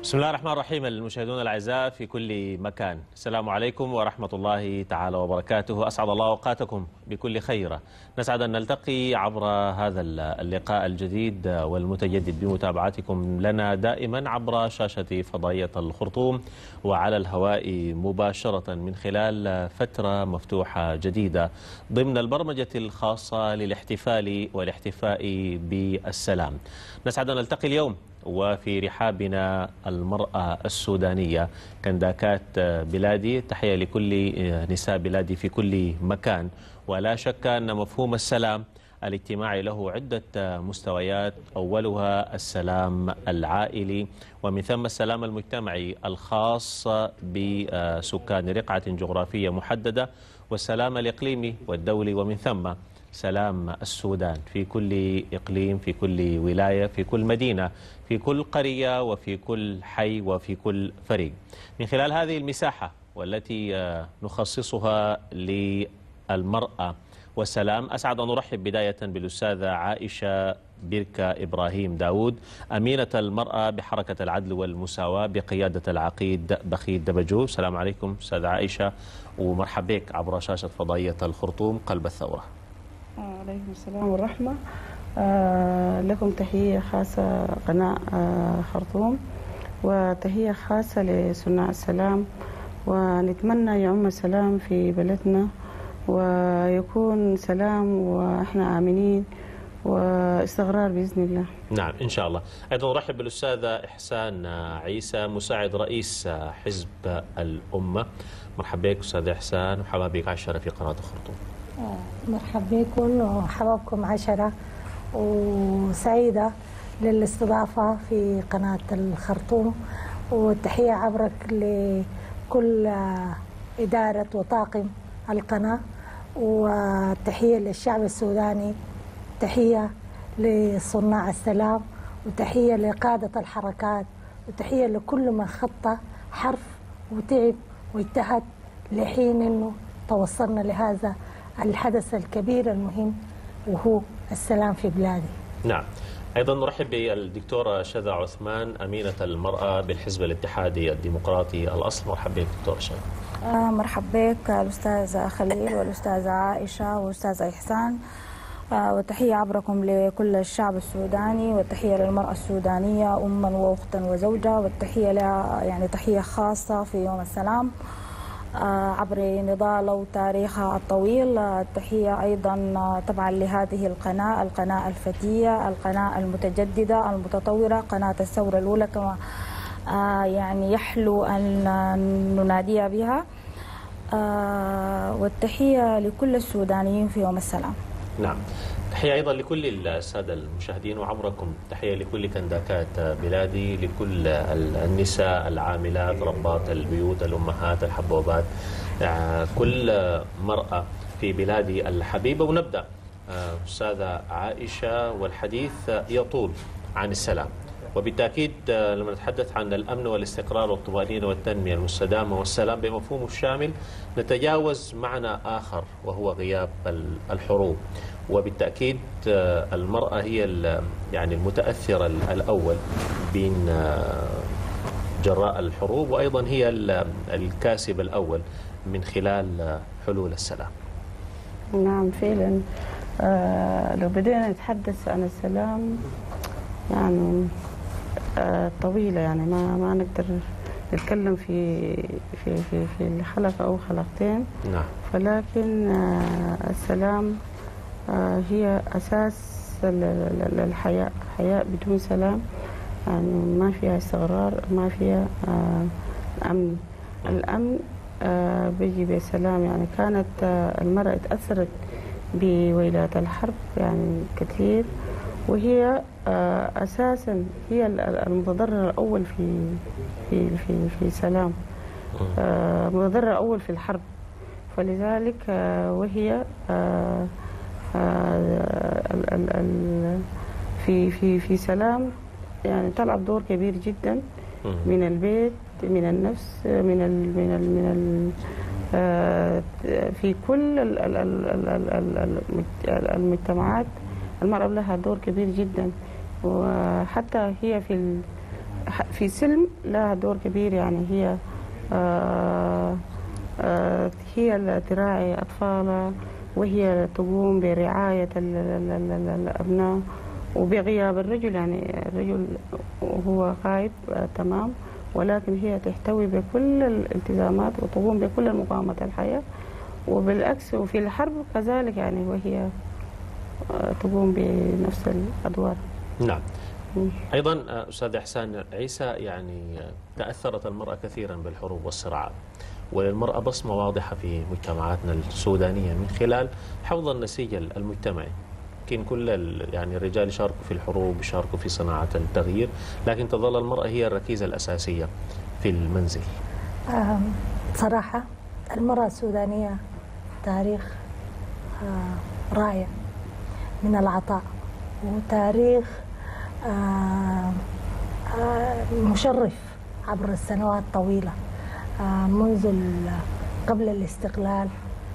بسم الله الرحمن الرحيم. المشاهدون الأعزاء في كل مكان، السلام عليكم ورحمة الله تعالى وبركاته. أسعد الله أوقاتكم بكل خير. نسعد أن نلتقي عبر هذا اللقاء الجديد والمتجدد بمتابعتكم لنا دائما عبر شاشة فضائية الخرطوم وعلى الهواء مباشرة من خلال فترة مفتوحة جديدة ضمن البرمجة الخاصة للاحتفال والاحتفاء بالسلام. نسعد أن نلتقي اليوم وفي رحابنا المرأة السودانية كنداكات بلادي. تحية لكل نساء بلادي في كل مكان. ولا شك أن مفهوم السلام الاجتماعي له عدة مستويات، أولها السلام العائلي، ومن ثم السلام المجتمعي الخاص بسكان رقعة جغرافية محددة، والسلام الإقليمي والدولي، ومن ثم سلام السودان في كل إقليم، في كل ولاية، في كل مدينة، في كل قرية، وفي كل حي، وفي كل فريق. من خلال هذه المساحة والتي نخصصها للمرأة والسلام، أسعد أن أرحب بداية بالأستاذة عائشة بركة إبراهيم داود، أمينة المرأة بحركة العدل والمساواة بقيادة العقيد بخيت دبجو. السلام عليكم أستاذة عائشة، ومرحب بك عبر شاشة فضائية الخرطوم قلب الثورة. عليكم السلام والرحمة. لكم تحية خاصة قناة خرطوم، وتحية خاصة لصناع السلام، ونتمنى يعم السلام في بلدنا ويكون سلام وإحنا آمنين واستقرار بإذن الله. نعم إن شاء الله. أيضا أرحب بالأستاذة إحسان عيسى، مساعد رئيس حزب الأمة. مرحبا بك أستاذة إحسان، وحبا بك عشرة في قناة الخرطوم. مرحبا بكم وحبابكم عشرة، وسعيدة للاستضافة في قناة الخرطوم، والتحية عبرك لكل إدارة وطاقم القناة، وتحية للشعب السوداني، تحية لصناع السلام، وتحية لقادة الحركات، وتحية لكل من خط حرف وتعب واجتهد لحين أنه توصلنا لهذا الحدث الكبير المهم وهو السلام في بلادي. نعم. أيضا نرحب بالدكتورة شذى عثمان، أمينة المرأة بالحزب الاتحادي الديمقراطي الأصل. مرحبا بك دكتورة شذى. مرحبا بك الأستاذة خليل والأستاذة عائشة والأستاذة إحسان، وتحية عبركم لكل الشعب السوداني، والتحية للمرأة السودانية أما وأختا وزوجة، والتحية لها يعني تحية خاصة في يوم السلام عبر نضاله وتاريخها الطويل. التحية أيضا طبعا لهذه القناة الفتية، القناة المتجددة المتطورة، قناة الثورة الأولى كما يعني يحلو أن نناديها بها. والتحية لكل السودانيين في يوم السلام. نعم. تحية أيضا لكل السادة المشاهدين، وعبركم تحية لكل كنداكات بلادي، لكل النساء العاملات، ربات البيوت، الأمهات، الحبوبات، كل مرأة في بلادي الحبيبة. ونبدأ أستاذة عائشة، والحديث يطول عن السلام، وبالتأكيد لما نتحدث عن الأمن والاستقرار والطمأنينة والتنمية المستدامة والسلام بمفهومه الشامل، نتجاوز معنى آخر وهو غياب الحروب. وبالتأكيد المرأة هي يعني المتأثر الأول بين جراء الحروب، وأيضا هي الكاسب الأول من خلال حلول السلام. نعم فعلا. لو بدينا نتحدث عن السلام يعني طويلة، يعني ما نقدر نتكلم في حلقة أو حلقتين. نعم. ولكن السلام هي أساس الحياة. حياة بدون سلام يعني ما فيها استقرار، ما فيها أمن. الأمن بيجي بالسلام. يعني كانت المرأة تأثرت بويلات الحرب يعني كثير، وهي أساسا هي المتضرر الأول في سلام، المتضرر الأول في الحرب. فلذلك وهي في سلام يعني تلعب دور كبير جدا من البيت، من النفس، في كل المجتمعات. المرأة لها دور كبير جدا، وحتى هي في سلم لها دور كبير. يعني هي هي اللي تراعي أطفالها، وهي تقوم برعاية الأبناء وبغياب الرجل. يعني الرجل هو غايب تمام، ولكن هي تحتوي بكل الالتزامات وتقوم بكل مقاومة الحياة، وبالعكس وفي الحرب كذلك يعني، وهي تقوم بنفس الأدوار. نعم. أيضا أستاذ إحسان عيسى، يعني تأثرت المرأة كثيرا بالحروب والصراعات، وللمرأة بصمة واضحة في مجتمعاتنا السودانية من خلال حفظ النسيج المجتمعي. يمكن كل يعني الرجال يشاركوا في الحروب، يشاركوا في صناعة التغيير، لكن تظل المرأة هي الركيزة الأساسية في المنزل. صراحة المرأة السودانية تاريخ رائع من العطاء، وتاريخ مشرف عبر السنوات الطويلة، منذ قبل الاستقلال،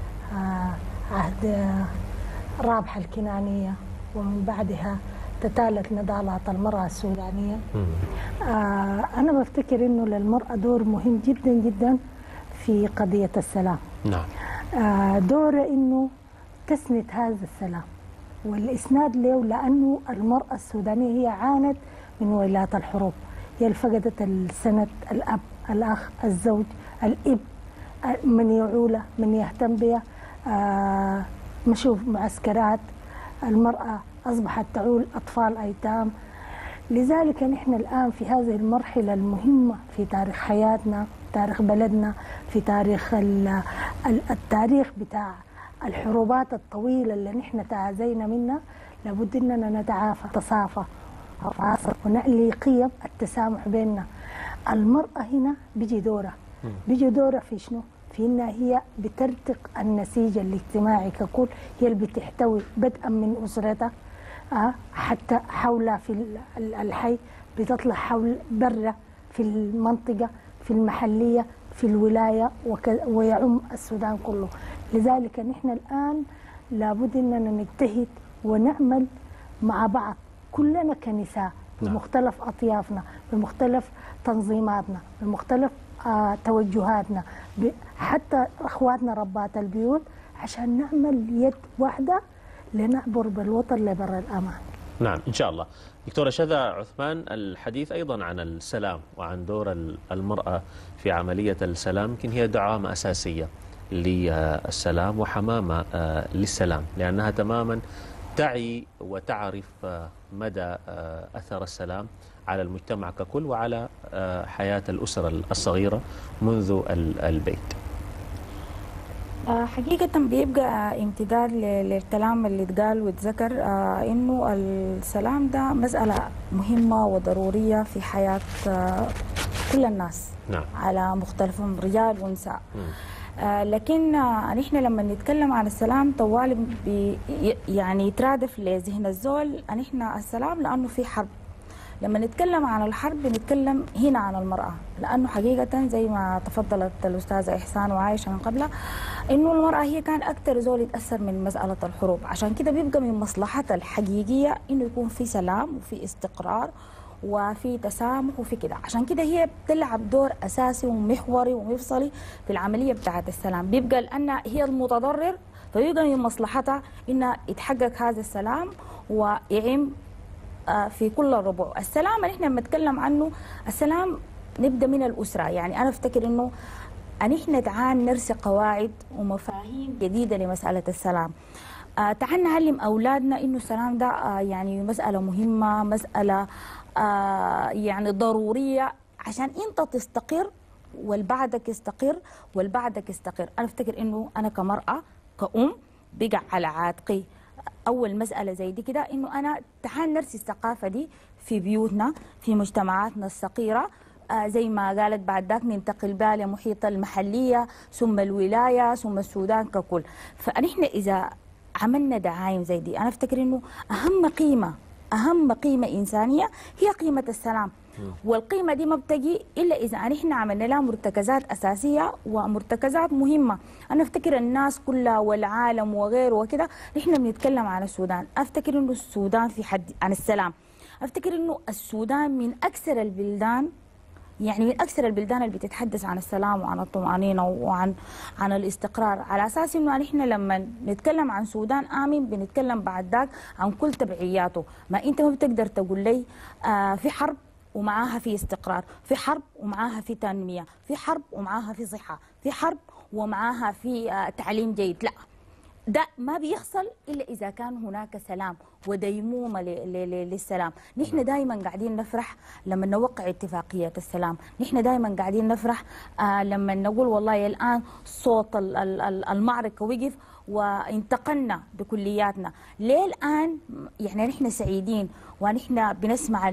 عهد رابحة الكنانية، ومن بعدها تتالت نضالات المرأة السودانية. أنا بفتكر إنه للمرأة دور مهم جدا جدا في قضية السلام. نعم. دور إنه تسند هذا السلام والإسناد له، لأنه المرأة السودانية هي عانت من ويلات الحروب. هي فقدت السند، الأب، الأخ، الزوج، الإب، من يعوله، من يهتم بها، مشوا معسكرات. المرأة أصبحت تعول أطفال أيتام. لذلك نحن الآن في هذه المرحلة المهمة في تاريخ حياتنا، تاريخ بلدنا، في تاريخ التاريخ بتاع الحروبات الطويلة اللي نحن تعازينا منها. لابد أننا نتعافى، نتصافى ونعلي قيم التسامح بيننا. المرأة هنا بيجي دورها في شنو؟ في انها هي بترتق النسيج الاجتماعي ككل. هي اللي بتحتوي بدءا من اسرتها حتى حولها في الحي، بتطلع حول برا في المنطقه، في المحليه، في الولايه، ويعم السودان كله. لذلك نحن الان لابد اننا نجتهد ونعمل مع بعض كلنا كنساء بمختلف اطيافنا، بمختلف تنظيماتنا، بمختلف توجهاتنا، حتى اخواتنا ربات البيوت، عشان نعمل يد واحده لنعبر بالوطن لبر الامان. نعم ان شاء الله. دكتوره شذى عثمان، الحديث ايضا عن السلام وعن دور المراه في عمليه السلام، يمكن هي دعامه اساسيه للسلام وحمامه للسلام، لانها تماما تعي وتعرف مدى اثر السلام على المجتمع ككل وعلى حياة الأسرة الصغيرة منذ البيت. حقيقة بيبقى امتداد للكلام اللي اتقال واتذكر، انه السلام ده مسألة مهمة وضرورية في حياة كل الناس. نعم. على مختلفهم، رجال ونساء. لكن نحن لما نتكلم عن السلام طوال يعني يترادف لذهن الزول نحن السلام لأنه في حرب. لما نتكلم عن الحرب بنتكلم هنا عن المرأة، لأنه حقيقة زي ما تفضلت الأستاذة إحسان وعايشة من قبلها، إنه المرأة هي كان أكثر زول يتأثر من مسألة الحروب. عشان كده بيبقى من مصلحتها الحقيقية إنه يكون في سلام وفي استقرار وفي تسامح وفي كده. عشان كده هي بتلعب دور أساسي ومحوري ومفصلي في العملية بتاعة السلام. بيبقى لأن هي المتضرر، فبيبقى من مصلحتها إنها يتحقق هذا السلام ويعم في كل الربوع. السلام اللي احنا بنتكلم عنه، السلام نبدا من الاسره. يعني انا افتكر انه نحن تعال نرسي قواعد ومفاهيم جديده لمساله السلام. تعال نعلم اولادنا انه السلام ده يعني مساله مهمه، مساله يعني ضروريه عشان انت تستقر والبعدك يستقر والبعدك يستقر. انا افتكر انه انا كمراه كأم بقع على عاتقي أول مسألة زي دي كده، إنه أنا تعال نرسي الثقافة دي في بيوتنا، في مجتمعاتنا الصغيرة. زي ما قالت بعد ذاك ننتقل بها لمحيط المحلية، ثم الولاية، ثم السودان ككل. فنحن إذا عملنا دعايم زي دي، أنا أفتكر إنه أهم قيمة إنسانية هي قيمة السلام. والقيمة دي ما بتجي إلا إذا نحن عملنا لها مرتكزات أساسية ومرتكزات مهمة. أنا أفتكر الناس كلها والعالم وغيره وكده، نحن بنتكلم عن السودان. أفتكر إنه السودان في حد عن السلام. افتكر انه السودان من اكثر البلدان، يعني من اكثر البلدان اللي بتتحدث عن السلام وعن الطمأنينة وعن الاستقرار، على اساس انه نحن لما نتكلم عن سودان امن بنتكلم بعد ذاك عن كل تبعياته. ما انت ما بتقدر تقول لي في حرب ومعاها في استقرار، في حرب ومعاها في تنمية، في حرب ومعاها في صحة، في حرب ومعاها في تعليم جيد. لا، ده ما بيحصل إلا إذا كان هناك سلام وديمومة للسلام. نحن دائما قاعدين نفرح لما نوقع اتفاقية السلام، نحن دائما قاعدين نفرح لما نقول والله الآن صوت المعركة وقف وانتقلنا بكلياتنا. ليه الآن يعني نحن سعيدين ونحن بنسمع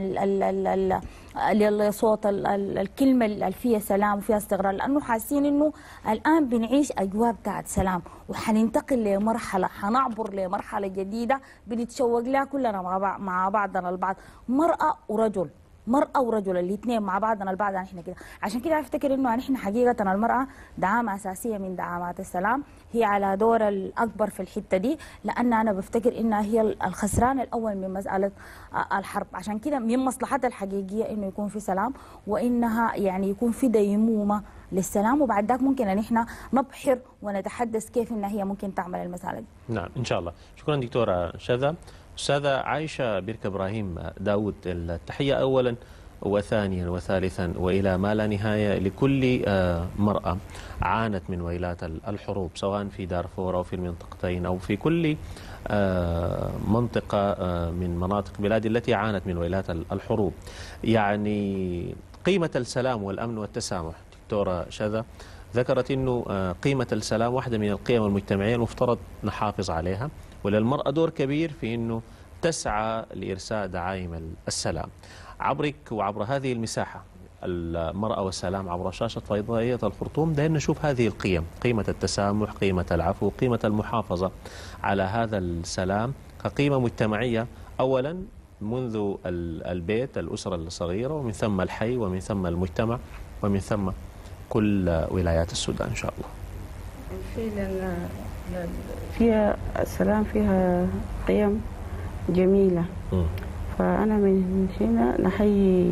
صوت الكلمة اللي فيها سلام وفيها استقرار؟ لأنه حاسين إنه الآن بنعيش أجواء بتاعت سلام، وحننتقل لمرحلة، حنعبر لمرحلة جديدة بنتشوق لها كلنا مع بعضنا البعض، مرأة ورجل، مرأة ورجل الاثنين مع بعضنا البعض. نحن كده، عشان كده افتكر انه نحن حقيقة المرأة دعامة أساسية من دعامات السلام، هي على دور الأكبر في الحتة دي، لأن أنا بفتكر إنها هي الخسران الأول من مسألة الحرب. عشان كده من مصلحتها الحقيقية إنه يكون في سلام، وإنها يعني يكون في ديمومة للسلام، وبعد ذاك ممكن ان احنا نبحر ونتحدث كيف ان هي ممكن تعمل المسألة دي. نعم ان شاء الله. شكرا دكتورة شذا. أستاذة عائشة برك إبراهيم داود، التحية أولا وثانيا وثالثا وإلى ما لا نهاية لكل مرأة عانت من ويلات الحروب، سواء في دارفور أو في المنطقتين أو في كل منطقة من مناطق بلادي التي عانت من ويلات الحروب. يعني قيمة السلام والأمن والتسامح، دكتورة شذا ذكرت أنه قيمة السلام واحدة من القيم المجتمعية المفترض نحافظ عليها، وللمرأة دور كبير في أنه تسعى لإرساء دعائم السلام. عبرك وعبر هذه المساحة، المرأة والسلام، عبر شاشة فضائية الخرطوم، دائما نشوف هذه القيم، قيمة التسامح، قيمة العفو، قيمة المحافظة على هذا السلام كقيمة مجتمعية أولا منذ البيت، الأسرة الصغيرة، ومن ثم الحي، ومن ثم المجتمع، ومن ثم كل ولايات السودان إن شاء الله. فعلا فيها السلام، فيها قيم جميلة. فأنا من هنا نحيي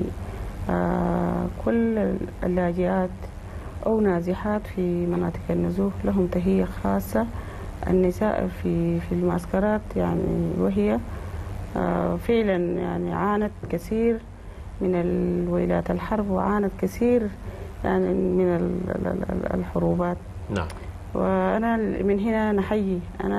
كل اللاجئات أو نازحات في مناطق النزوح، لهم تحية خاصة. النساء في المعسكرات يعني، وهي فعلا يعني عانت كثير من الويلات الحرب، وعانت كثير يعني من الحروبات. نعم. وأنا من هنا نحيي، أنا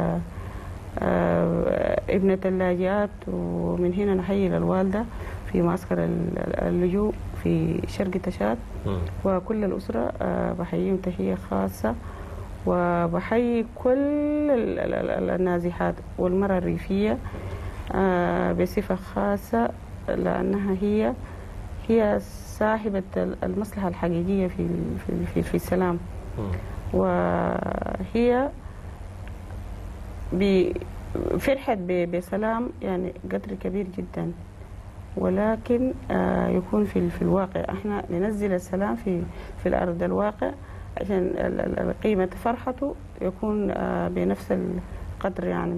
ابنة اللاجئات، ومن هنا نحيي للوالدة في معسكر اللجوء في شرق تشاد، وكل الأسرة بحييهم تحية خاصة. وبحيي كل النازحات والمرأة الريفية بصفة خاصة، لأنها هي صاحبة المصلحة الحقيقية في السلام، وهي فرحت بسلام يعني قدر كبير جدا. ولكن يكون في الواقع، احنا ننزل السلام في الأرض الواقع عشان قيمة فرحته يكون بنفس القدر يعني.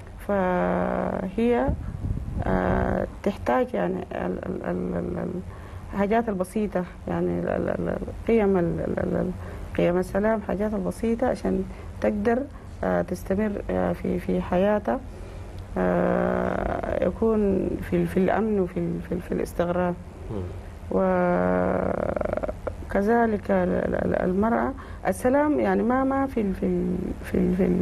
فهي تحتاج يعني الحاجات البسيطة، يعني قيم السلام، حاجات البسيطة عشان تقدر تستمر في حياتها، يكون في الأمن وفي الاستقرار. وكذلك المرأة السلام يعني ما في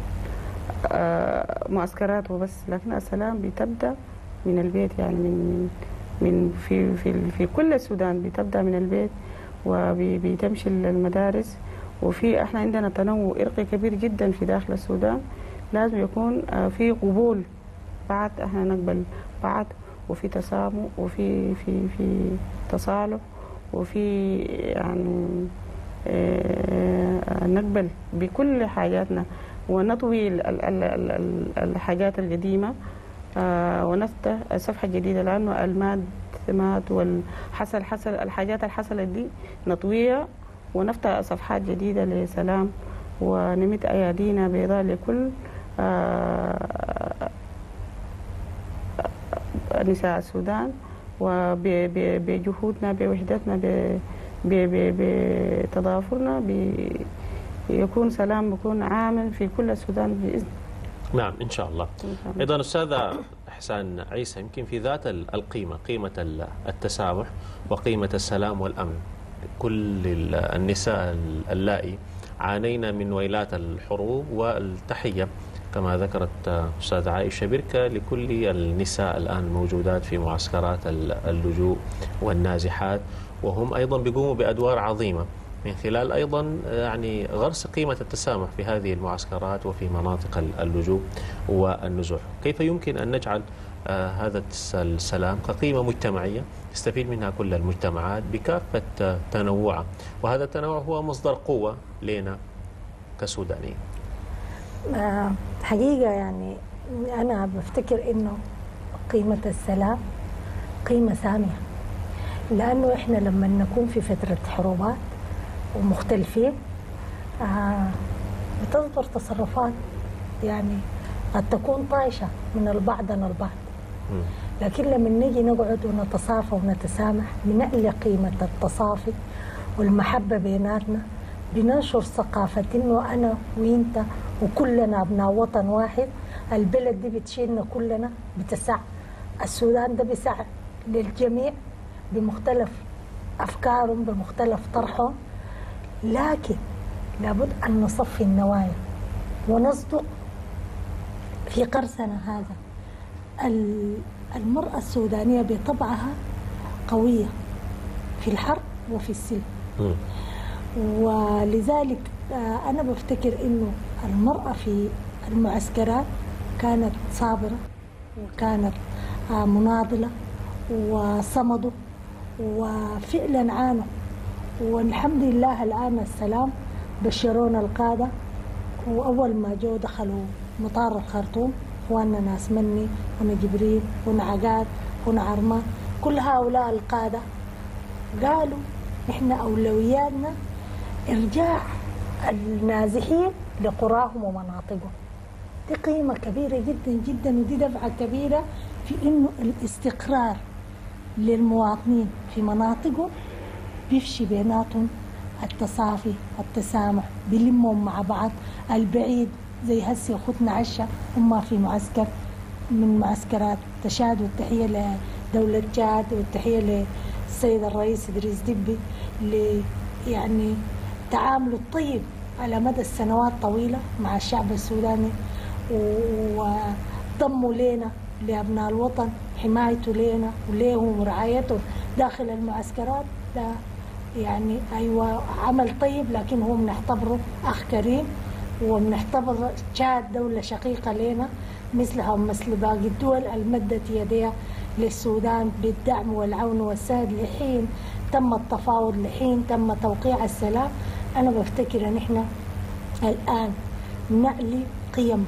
المعسكرات وبس، لكن السلام بتبدأ من البيت، يعني من في كل السودان بتبدأ من البيت وبتمشي للمدارس. وفي احنا عندنا تنوع إرقي كبير جدا في داخل السودان، لازم يكون في قبول بعض، احنا نقبل بعض، وفي تسامح، وفي في تصالح، وفي يعني نقبل بكل حاجاتنا، ونطوي الحاجات القديمة ونفتح صفحة جديدة، لأنه الماد مات والحصل الحاجات الحصلت دي نطويها ونفتح صفحات جديدة لسلام، ونمد أيادينا بيضاء لكل نساء السودان، وبجهودنا بوحدتنا بتضافرنا يكون سلام، بيكون عامل في كل السودان بإذن. نعم إن شاء الله. أيضا أستاذة إحسان عيسى، يمكن في ذات القيمة، قيمة التسامح وقيمة السلام والأمن، كل النساء اللائي عانينا من ويلات الحروب، والتحية كما ذكرت أستاذة عائشة بركة لكل النساء الآن موجودات في معسكرات اللجوء والنازحات، وهم أيضا بيقوموا بأدوار عظيمة من خلال أيضا يعني غرس قيمة التسامح في هذه المعسكرات وفي مناطق اللجوء والنزوح. كيف يمكن أن نجعل هذا السلام كقيمة مجتمعية يستفيد منها كل المجتمعات بكافة تنوعها، وهذا التنوع هو مصدر قوة لنا كسودانيين؟ حقيقة يعني أنا بفتكر إنه قيمة السلام قيمة سامية، لأنه إحنا لما نكون في فترة حروبات ومختلفين بتصدر تصرفات يعني قد تكون طايشة من البعض البعض، لكن لما نيجي نقعد ونتصافى ونتسامح بنعلي قيمة التصافي والمحبة بيناتنا، بننشر ثقافة إنه أنا وإنت وكلنا أبناء وطن واحد، البلد دي بتشيلنا كلنا، بتسع السودان ده بيسع للجميع بمختلف أفكارهم بمختلف طرحهم، لكن لابد أن نصفي النوايا ونصدق في قرصنا هذا. المرأة السودانية بطبعها قوية في الحرب وفي السلم، ولذلك أنا بفتكر إنه المرأة في المعسكرات كانت صابرة وكانت مناضلة وصمدوا وفعلا عانوا، والحمد لله الآن السلام بشرونا القادة، وأول ما جو دخلوا مطار الخرطوم اخواننا ناس مني ونجبريل ونعقاد ونعرمان، كل هؤلاء القادة قالوا احنا أولوياتنا إرجاع النازحين لقراهم ومناطقهم. دي قيمة كبيرة جدا جدا، ودي دفعة كبيرة في إنه الاستقرار للمواطنين في مناطقهم بيفشي بيناتهم التصافي التسامح، بيلمهم مع بعض. البعيد زي هسه أخوتنا عشا هم في معسكر من معسكرات تشاد، والتحية لدولة تشاد والتحية للسيد الرئيس إدريس دبي يعني تعامله الطيب على مدى السنوات طويلة مع الشعب السوداني، وضموا لنا لأبناء الوطن، حمايته لنا وليهم ورعايتهم داخل المعسكرات. ده يعني أيوة عمل طيب، لكن هو بنعتبره أخ كريم، وبنعتبر تشاد دولة شقيقة لنا مثلها ومثل باقي الدول المدت يديها للسودان بالدعم والعون والسهد لحين تم التفاوض، لحين تم توقيع السلام. أنا بفتكر أن إحنا الآن نعلي قيم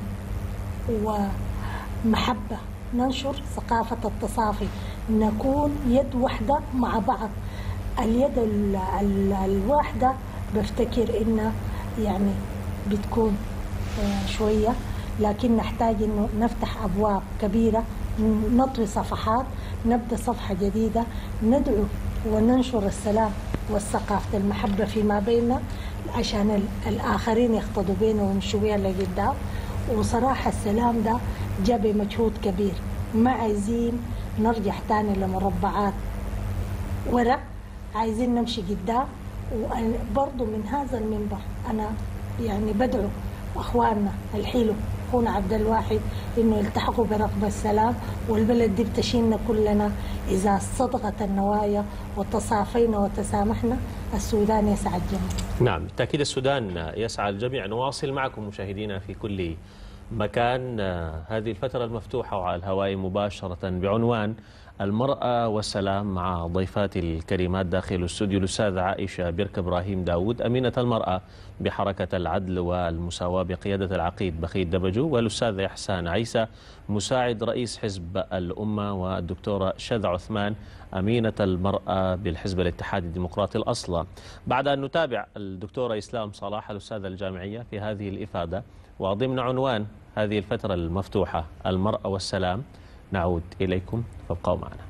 ومحبة، ننشر ثقافة التصافي، نكون يد واحدة مع بعض. اليد الواحدة بفتكر إنه يعني بتكون شوية، لكن نحتاج إنه نفتح أبواب كبيرة، نطوي صفحات، نبدأ صفحة جديدة، ندعو وننشر السلام والثقافة المحبة فيما بيننا عشان الآخرين يقتضوا بينا ويمشوا بيها لقدام. وصراحة السلام ده جاء بمجهود كبير، ما عايزين نرجع تاني لمربعات ورق، عايزين نمشي قدام. وبرضو من هذا المنبر أنا يعني بدعو أخواننا الحلو أخونا عبد الواحد إنه يلتحقوا بركب السلام، والبلد دي بتشيلنا كلنا إذا صدقت النوايا وتصافينا وتسامحنا. السودان يسعى الجميع. نعم بالتأكيد السودان يسعى الجميع. نواصل معكم مشاهدينا في كل مكان هذه الفترة المفتوحة وعلى الهواء مباشرة بعنوان المرأة والسلام مع ضيفاتي الكريمات داخل الاستوديو الأستاذة عائشة بركة إبراهيم داود أمينة المرأة بحركة العدل والمساواة بقيادة العقيد بخيت دبجو، والأستاذة إحسان عيسى مساعد رئيس حزب الأمة، والدكتورة شذى عثمان أمينة المرأة بالحزب الاتحادي الديمقراطي الأصلة. بعد أن نتابع الدكتورة إسلام صلاح الأستاذة الجامعية في هذه الإفادة وضمن عنوان هذه الفترة المفتوحة المرأة والسلام، نعود إليكم فابقوا معنا.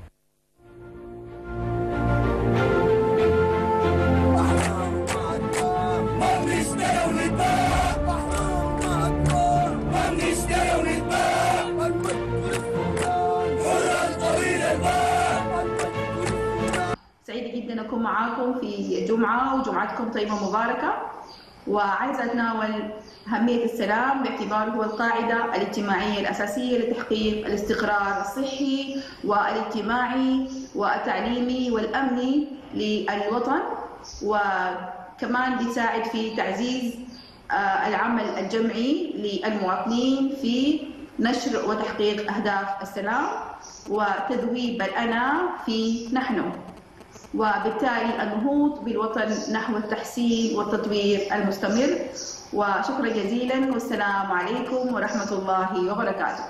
سعيدة جدا أكون معاكم في جمعة وجمعتكم طيبة مباركة، وعايزة أتناول أهمية السلام باعتباره هو القاعدة الاجتماعية الأساسية لتحقيق الاستقرار الصحي والاجتماعي والتعليمي والأمني للوطن، وكمان بيساعد في تعزيز العمل الجمعي للمواطنين في نشر وتحقيق أهداف السلام وتذويب الأنا في نحن، وبالتالي النهوض بالوطن نحو التحسين والتطوير المستمر. وشكرا جزيلا والسلام عليكم ورحمة الله وبركاته.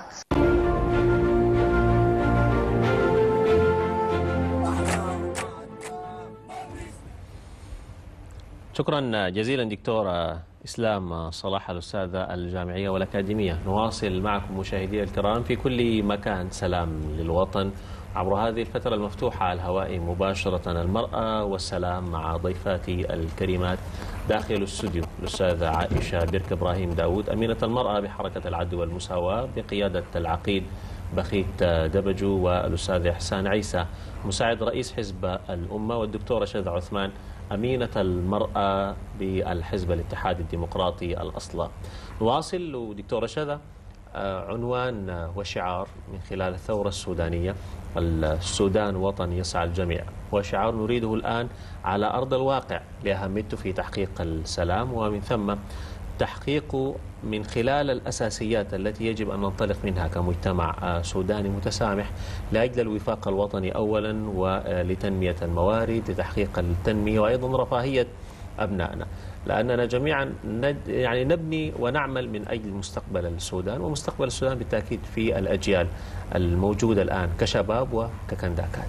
شكرا جزيلا دكتورة إسلام صلاح الأستاذة الجامعية والأكاديمية. نواصل معكم مشاهدي الكرام في كل مكان سلام للوطن عبر هذه الفترة المفتوحة على الهواء مباشرة، المرأة والسلام، مع ضيفاتي الكريمات داخل الاستوديو الأستاذة عائشة برك إبراهيم داود، أمينة المرأة بحركة العدل والمساواة بقيادة العقيد بخيت دبجو، والأستاذ إحسان عيسى مساعد رئيس حزب الأمة، والدكتورة شذى عثمان أمينة المرأة بالحزب الاتحاد الديمقراطي الأصلة. نواصل دكتورة شذى، عنوان وشعار من خلال الثورة السودانية: السودان وطن يسعى الجميع، وشعار نريده الآن على أرض الواقع لأهميته في تحقيق السلام، ومن ثم تحقيقه من خلال الأساسيات التي يجب أن ننطلق منها كمجتمع سوداني متسامح لأجل الوفاق الوطني أولا، ولتنمية الموارد، لتحقيق التنمية وأيضا رفاهية أبنائنا، لأننا جميعا نبني ونعمل من أجل مستقبل السودان، ومستقبل السودان بالتأكيد في الأجيال الموجودة الآن كشباب وككنداكات.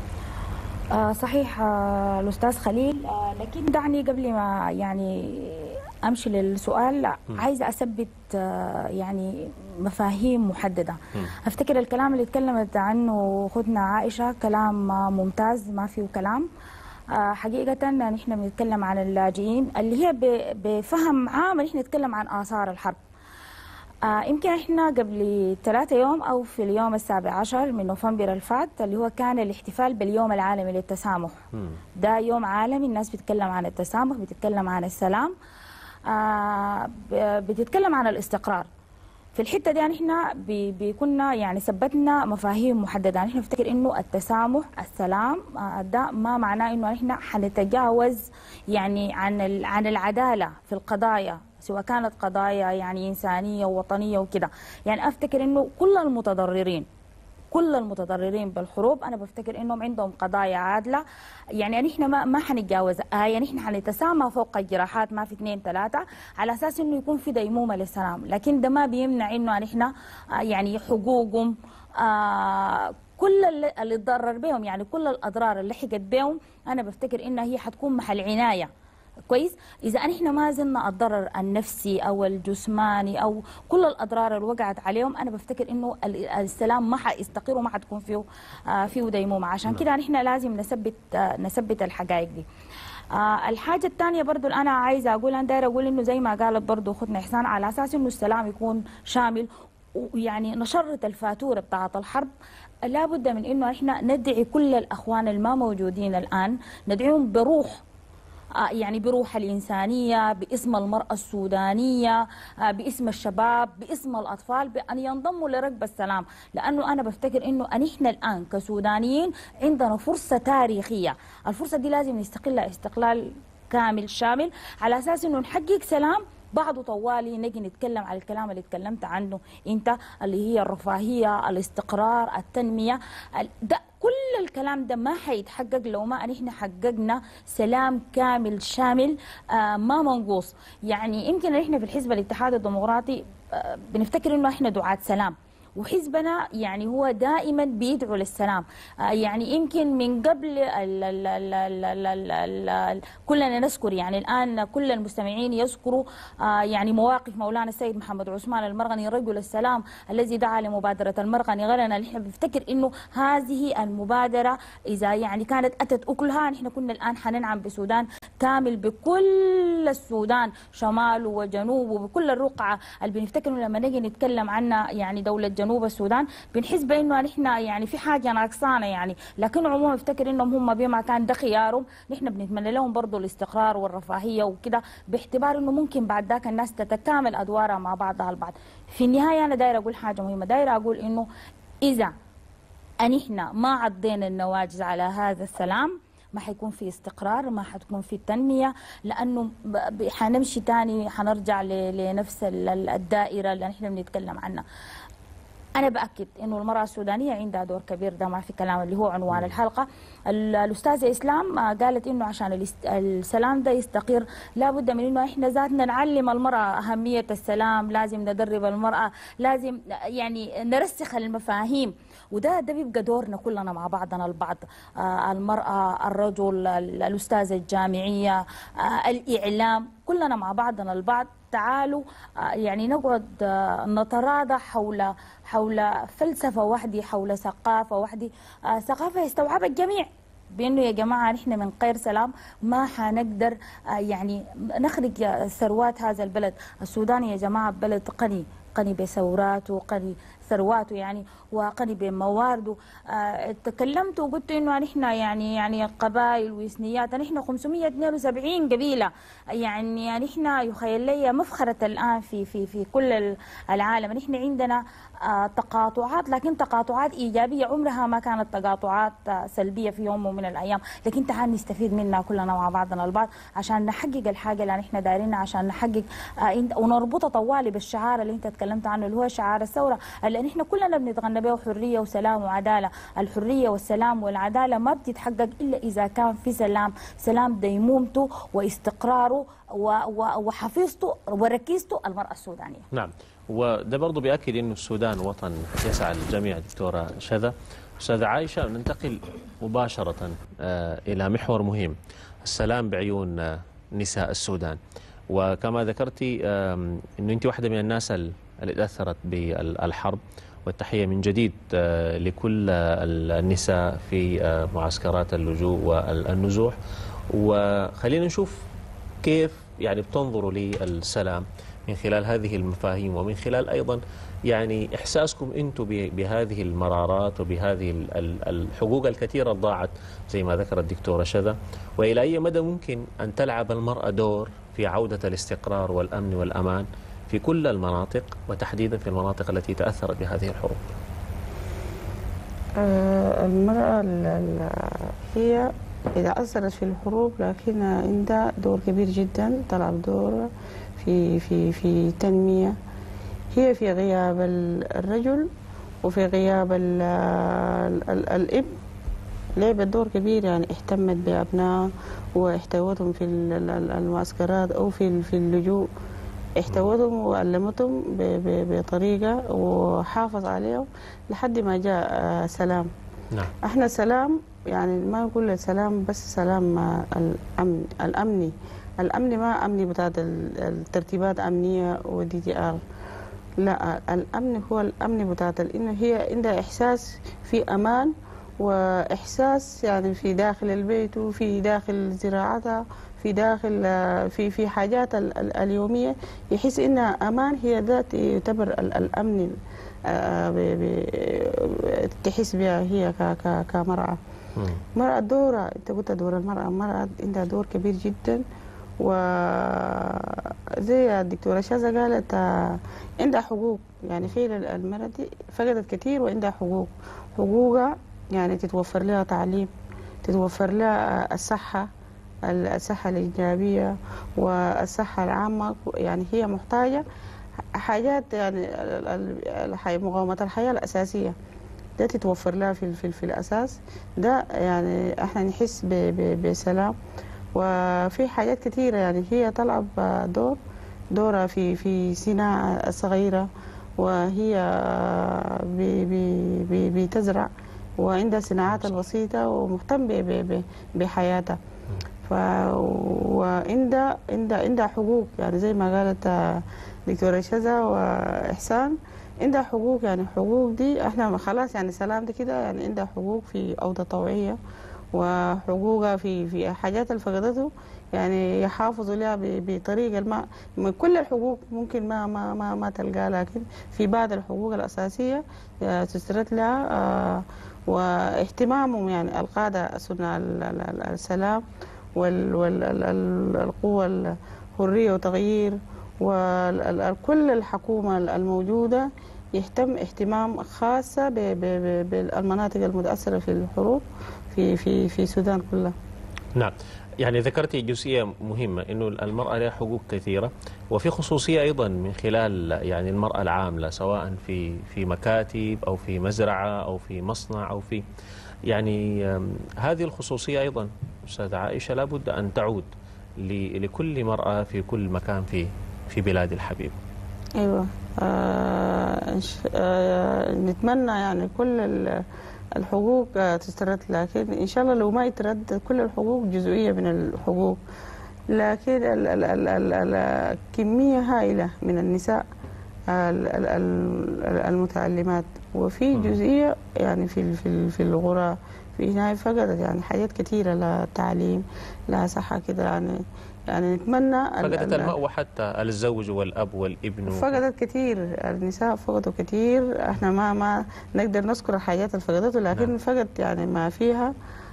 صحيح الأستاذ خليل، لكن دعني قبل ما أمشي للسؤال عايزة أثبت مفاهيم محددة. أفتكر الكلام اللي تكلمت عنه أختنا عائشة كلام ممتاز ما فيه كلام. حقيقة نحن بنتكلم عن اللاجئين اللي هي بفهم عام، نحن نتكلم عن آثار الحرب. يمكن احنا قبل 3 يوم أو في اليوم 17 من نوفمبر الفات اللي هو كان الاحتفال باليوم العالمي للتسامح. ده يوم عالمي، الناس بتتكلم عن التسامح، بتتكلم عن السلام، بتتكلم عن الاستقرار. في الحته دي احنا كنا ثبتنا مفاهيم محدده. نحن نفتكر انه التسامح السلام ده ما معناه انه احنا حنتجاوز عن العداله في القضايا، سواء كانت قضايا انسانيه ووطنيه وكده. افتكر انه كل المتضررين بالحروب انا بفتكر انهم عندهم قضايا عادله. نحن ما حنتجاوزها، نحن حنتسامى فوق الجراحات، ما في 2 3 على اساس انه يكون في ديمومه للسلام، لكن ده ما بيمنع انه نحن حقوقهم كل اللي تضرر بهم، كل الاضرار اللي حقت بهم انا بفتكر انها هي حتكون محل عنايه كويس. اذا احنا ما زلنا الضرر النفسي او الجسماني او كل الاضرار اللي وقعت عليهم، انا بفتكر انه السلام ما حيستقر وما حتكون فيه ديمومه. عشان كده نحن لازم نثبت الحقائق دي. الحاجه الثانيه برضو اللي انا عايزه اقولها، دايره اقول انه زي ما قالت برضو اختنا احسان، على اساس انه السلام يكون شامل نشرت الفاتوره بتاعت الحرب، لابد من انه احنا ندعي كل الاخوان اللي ما موجودين الان، ندعيهم بروح بروح الإنسانية، باسم المرأة السودانية، باسم الشباب، باسم الأطفال، بأن ينضموا لركب السلام. لأنه أنا بفتكر أنه نحن الآن كسودانيين عندنا فرصة تاريخية، الفرصة دي لازم نستقلها استقلال كامل شامل على أساس أنه نحقق سلام. بعده طوالي نجي نتكلم على الكلام اللي اتكلمت عنه انت، اللي هي الرفاهية، الاستقرار، التنمية. ده كل الكلام ده ما حيتحقق لو ما نحن حققنا سلام كامل شامل ما منقوص. يمكن نحن في الحزب الاتحاد الديمقراطي بنفتكر انه احنا دعاة سلام، وحزبنا يعني هو دائما بيدعو للسلام. يعني يمكن من قبل كلنا نذكر، يعني الآن كل المستمعين يذكروا يعني مواقف مولانا السيد محمد عثمان المرغني رجل السلام الذي دعا لمبادرة المرغني غلنا. نحن بنفتكر إنه هذه المبادرة إذا يعني كانت أتت أكلها نحن كنا الآن حننعم بسودان كامل، بكل السودان شماله وجنوبه، وبكل الرقعة اللي بنفتكر لما نجي نتكلم عنها يعني دولة جنوب السودان بنحس بأنه نحن يعني في حاجة ناقصانا يعني. لكن عموما بفتكر إنهم هم بما كان ده خيارهم، نحن بنتمنى لهم برضه الاستقرار والرفاهية وكده، باعتبار إنه ممكن بعد ذاك الناس تتكامل أدوارها مع بعضها البعض. في النهاية أنا دايرة أقول حاجة مهمة، دايرة أقول إنه إذا نحن ما عضينا النواجذ على هذا السلام ما حيكون في استقرار، ما حتكون في تنمية، لأنه حنمشي تاني حنرجع لنفس الدائرة اللي نحن بنتكلم عنها. أنا بأكد إنه المرأة السودانية عندها دور كبير، ده ما في كلام اللي هو عنوان الحلقة. الأستاذة إسلام قالت إنه عشان السلام ده يستقر لابد من إنه إحنا ذاتنا نعلم المرأة أهمية السلام، لازم ندرب المرأة، لازم يعني نرسخ المفاهيم، وده بيبقى دورنا كلنا مع بعضنا البعض، المرأة، الرجل، الأستاذة الجامعية، الإعلام، كلنا مع بعضنا البعض. تعالوا يعني نقعد نتراضى حول فلسفة واحدة، حول ثقافة واحدة، ثقافة يستوعبها الجميع، بأنه يا جماعة نحن من غير سلام ما حنقدر يعني نخرج ثروات هذا البلد. السودان يا جماعة بلد غني بثوراته، غني ثرواته يعني، وغني بموارده. تكلمت وقلت انه نحن يعني قبائل وإثنيات، نحن 572 قبيله، يعني نحن يخيل لي مفخره الان في كل العالم. نحن عندنا تقاطعات، لكن تقاطعات ايجابيه، عمرها ما كانت تقاطعات سلبيه في يوم من الايام، لكن تعال نستفيد منها كلنا مع بعضنا البعض عشان نحقق الحاجه اللي نحن دايرينها، عشان نحقق ونربطها طوالي بالشعار اللي انت تكلمت عنه اللي هو شعار الثوره اللي نحن كلنا بنتغنى به، حريه وسلام وعداله. الحريه والسلام والعداله ما بتتحقق الا اذا كان في سلام ديمومته واستقراره وحفيظته وركيزته المراه السودانيه. نعم، وده برضه بيأكد انه السودان وطن يسعى الجميع. دكتوره شذا، استاذه عائشه، ننتقل مباشره الى محور مهم، السلام بعيون نساء السودان. وكما ذكرتي انه انت واحده من الناس اللي تاثرت بالحرب، والتحيه من جديد لكل النساء في معسكرات اللجوء والنزوح. وخلينا نشوف كيف يعني بتنظروا للسلام من خلال هذه المفاهيم، ومن خلال أيضا يعني إحساسكم أنتم بهذه المرارات وبهذه الحقوق الكثيرة ضاعت زي ما ذكرت الدكتورة شذا، وإلى أي مدى ممكن أن تلعب المرأة دور في عودة الاستقرار والأمن والأمان في كل المناطق، وتحديدا في المناطق التي تأثرت بهذه الحروب. المرأة هي إذا أثرت في الحروب لكن عندها دور كبير جدا، تلعب دور في تنمية، هي في غياب الرجل وفي غياب الابن لعبت دور كبير، يعني اهتمت بأبنائها واحتوتهم في المعسكرات أو في اللجوء، احتوتهم وعلمتهم بطريقة وحافظ عليهم لحد ما جاء سلام. نعم. احنا سلام يعني ما نقول السلام بس سلام الأمني ما أمني بتاعت الترتيبات أمنية ودي دي آر، لا، الأمن هو الأمن بتاعت إنه هي عندها إحساس في أمان، وإحساس يعني في داخل البيت وفي داخل زراعتها، في داخل في حاجات اليومية يحس إنها أمان، هي ذات يعتبر الأمن تحس بها هي كمرأة. مرأة دورها، أنت قلت دور المرأة عندها دور كبير جدا، وزي الدكتورة شذا قالت عندها حقوق، يعني فعلا المرأة دي فقدت كثير وعندها حقوقها يعني تتوفر لها تعليم، تتوفر لها الصحة الإيجابية والصحة العامة، يعني هي محتاجة حاجات يعني مقاومة الحياة الأساسية ده تتوفر لها في الأساس ده، يعني احنا نحس بسلام. وفي حاجات كثيرة يعني هي تلعب دورها في صناعة الصغيرة وهي بتزرع وعندها صناعاتها البسيطة ومهتم بحياتها. وعندها حقوق، يعني زي ما قالت دكتورة شذا وإحسان، عندها حقوق. يعني الحقوق دي احنا خلاص يعني سلام دي كده، يعني عندها حقوق في أوضة طوعية، وحقوقها في حاجات اللي فقدته يعني يحافظوا لها بطريقة ما كل الحقوق ممكن ما تلقاها، لكن في بعض الحقوق الأساسية تسترد لها. واهتمامهم يعني القادة صناع السلام والقوة الحرية وتغيير، وكل الحكومة الموجودة يهتم اهتمام خاصة بالمناطق المتأثرة في الحروب في السودان كلها. نعم، يعني ذكرتي جزئية مهمة إنه المرأة لها حقوق كثيرة، وفي خصوصية أيضا من خلال يعني المرأة العاملة، سواء في مكاتب أو في مزرعة أو في مصنع أو في يعني هذه الخصوصية أيضا أستاذة عائشة لابد أن تعود لكل مرأة في كل مكان في بلاد الحبيب. أيوة. نتمنى يعني كل الحقوق تسترد، لكن إن شاء الله لو ما يترد كل الحقوق جزئية من الحقوق، لكن كمية هائلة من النساء المتعلمات، وفي جزئية يعني في الغرى في هنا فقدت يعني حاجات كثيرة، لا تعليم لا صحة كده، يعني نتمنى فقدت المأوى، حتى الزوج والأب والابن فقدت كثير. النساء فقدوا كثير، احنا ما نقدر نذكر الحاجات اللي فقدته، لكن نعم. فقدت يعني ما فيها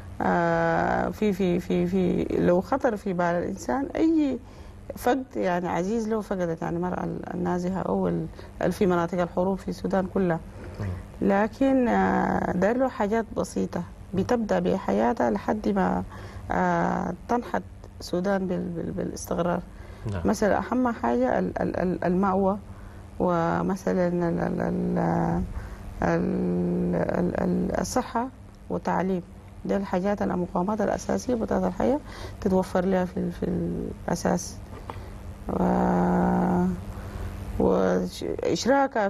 في لو خطر في بال الإنسان أي فقد يعني عزيز له فقدت يعني المرأة النازحة أو في مناطق الحروب في السودان كلها. لكن دار له حاجات بسيطة بتبدأ بحياتها لحد ما تنحت السودان بالاستقرار. نعم. مثلا أهم حاجة المأوى، ومثلا الصحة والتعليم، دي الحاجات المقومات الأساسية بتاعت الحياة تتوفر لها في الأساس. وإشراكها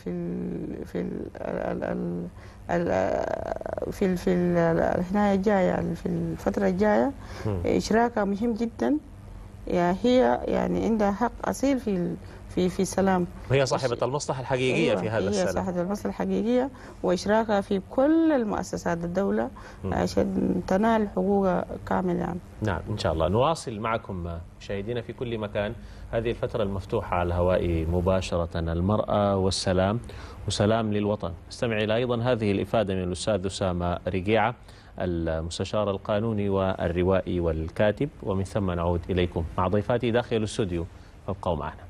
في الحناية الجاية، في الفترة الجاية إشراكها مهم جدا. هي يعني عندها حق أصيل في السلام، وهي صاحبة المصلحة الحقيقية في هذا السلام. هي صاحبة المصلحة الحقيقية، وإشراكها في كل المؤسسات الدولة عشان تنال حقوقها كاملة يعني. نعم إن شاء الله. نواصل معكم مشاهدينا في كل مكان هذه الفترة المفتوحة على الهواء مباشرة، المرأة والسلام وسلام للوطن. استمع إلى أيضا هذه الإفادة من الأستاذ أسامة رقيعة، المستشار القانوني والروائي والكاتب، ومن ثم نعود إليكم مع ضيفاتي داخل الاستوديو، فابقوا معنا.